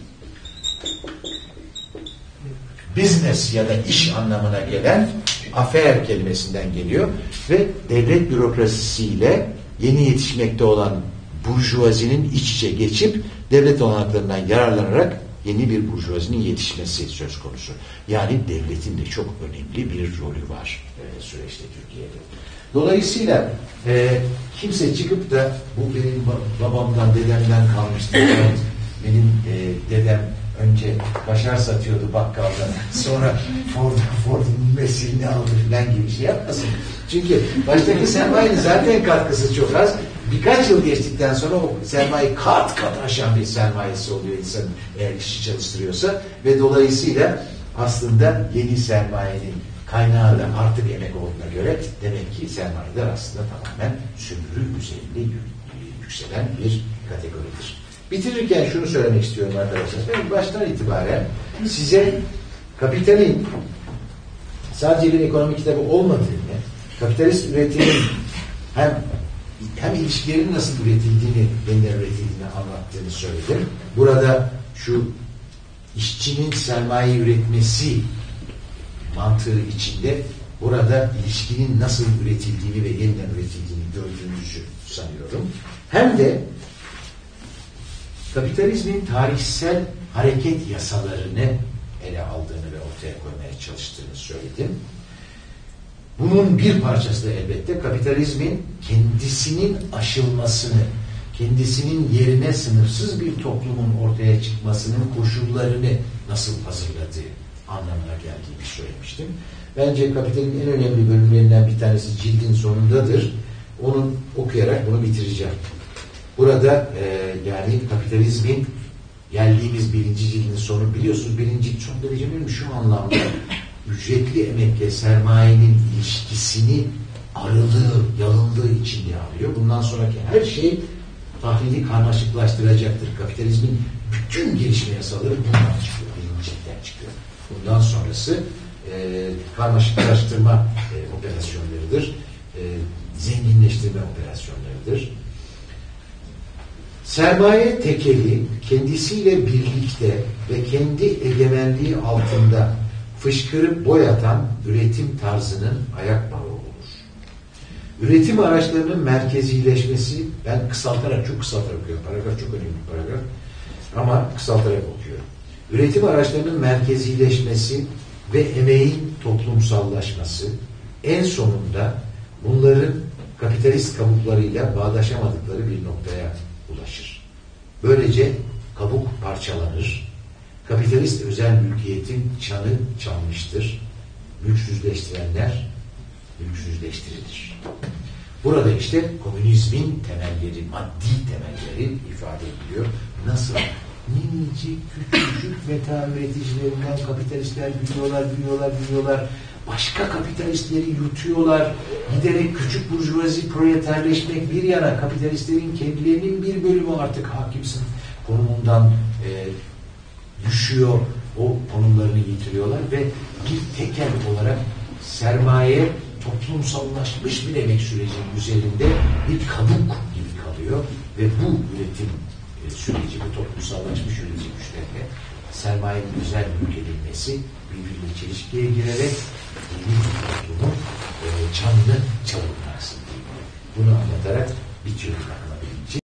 business ya da iş anlamına gelen afer kelimesinden geliyor ve devlet bürokrasisiyle yeni yetişmekte olan burjuvazinin iç içe geçip devlet olanaklarından yararlanarak yeni bir burjuvazinin yetişmesi söz konusu. Yani devletin de çok önemli bir rolü var e, süreçte Türkiye'de. Dolayısıyla e, kimse çıkıp da bu benim babamdan, dedemden kalmıştı. Evet, benim e, dedem önce kaşar satıyordu bakkalda, sonra Ford, Ford'un mesilini aldı falan gibi bir şey yapmasın. Çünkü baştaki sermayenin zaten katkısı çok az. Birkaç yıl geçtikten sonra o sermaye kat kat aşan bir sermayesi oluyor insan eğer işçi çalıştırıyorsa ve dolayısıyla aslında yeni sermayenin kaynağı da artık emek olduğuna göre demek ki sermayeler aslında tamamen sömürü üzerinde yükselen bir kategoridir. Bitirirken şunu söylemek istiyorum arkadaşlar. Ben baştan itibaren size kapitalin sadece bir ekonomi kitabı olmadığını, kapitalist üretimin hem hem ilişkilerin nasıl üretildiğini, yeniden üretildiğini anlattığını söyledim. Burada şu işçinin sermaye üretmesi mantığı içinde burada ilişkinin nasıl üretildiğini ve yeniden üretildiğini gördüğünüzü sanıyorum. Hem de kapitalizmin tarihsel hareket yasalarını ele aldığını ve ortaya koymaya çalıştığını söyledim. Bunun bir parçası da elbette kapitalizmin kendisinin aşılmasını, kendisinin yerine sınırsız bir toplumun ortaya çıkmasının koşullarını nasıl hazırladığı anlamına geldiğini söylemiştim. Bence Kapital'in en önemli bölümlerinden bir tanesi cildin sonundadır. Onu okuyarak bunu bitireceğim. Burada e, yani kapitalizmin geldiğimiz birinci cildin sonu biliyorsunuz birinci cilt çok derece önemli şu anlamda ücretli emekle sermayenin ilişkisini arılığı, yalındığı içinde arıyor. Bundan sonraki her şey tahlili karmaşıklaştıracaktır. Kapitalizmin bütün gelişme yasaları bundan çıkıyor. Birinci ciltten çıkıyor. Bundan sonrası e, karmaşıklaştırma e, operasyonlarıdır. E, zenginleştirme operasyonlarıdır. Sermaye tekeli kendisiyle birlikte ve kendi egemenliği altında fışkırıp boyatan üretim tarzının ayak bağı olur. Üretim araçlarının merkezileşmesi, ben kısaltarak, çok kısaltarak okuyorum. Paragraf çok önemli bir paragraf. Ama kısaltarak okuyorum. Üretim araçlarının merkezileşmesi ve emeğin toplumsallaşması en sonunda bunların kapitalist kabuklarıyla bağdaşamadıkları bir noktaya ulaşır. Böylece kabuk parçalanır Kapitalist özel mülkiyetin çanı çalmıştır. Mülksüzleştirenler mülksüzleştirilir. Burada işte komünizmin temelleri, maddi temelleri ifade ediliyor. Nasıl? Minicik, küçücük meta üreticilerinden kapitalistler büyüyorlar, büyüyorlar, büyüyorlar. Başka kapitalistleri yutuyorlar. Giderek küçük burjuvazi proleterleşmek bir yana, kapitalistlerin kendilerinin bir bölümü artık hakim sınıf konumundan e, düşüyor. O konumlarını yitiriyorlar ve bir tekel olarak sermaye toplumsallaşmış bir emek sürecinin üzerinde bir kabuk gibi kalıyor ve bu üretim e, süreci ve toplumsallaşmış üretim güçlerine sermayenin güzel mülk edilmesi birbiriyle çelişkiye girerek yeni bir toplumun e, canlı çalınması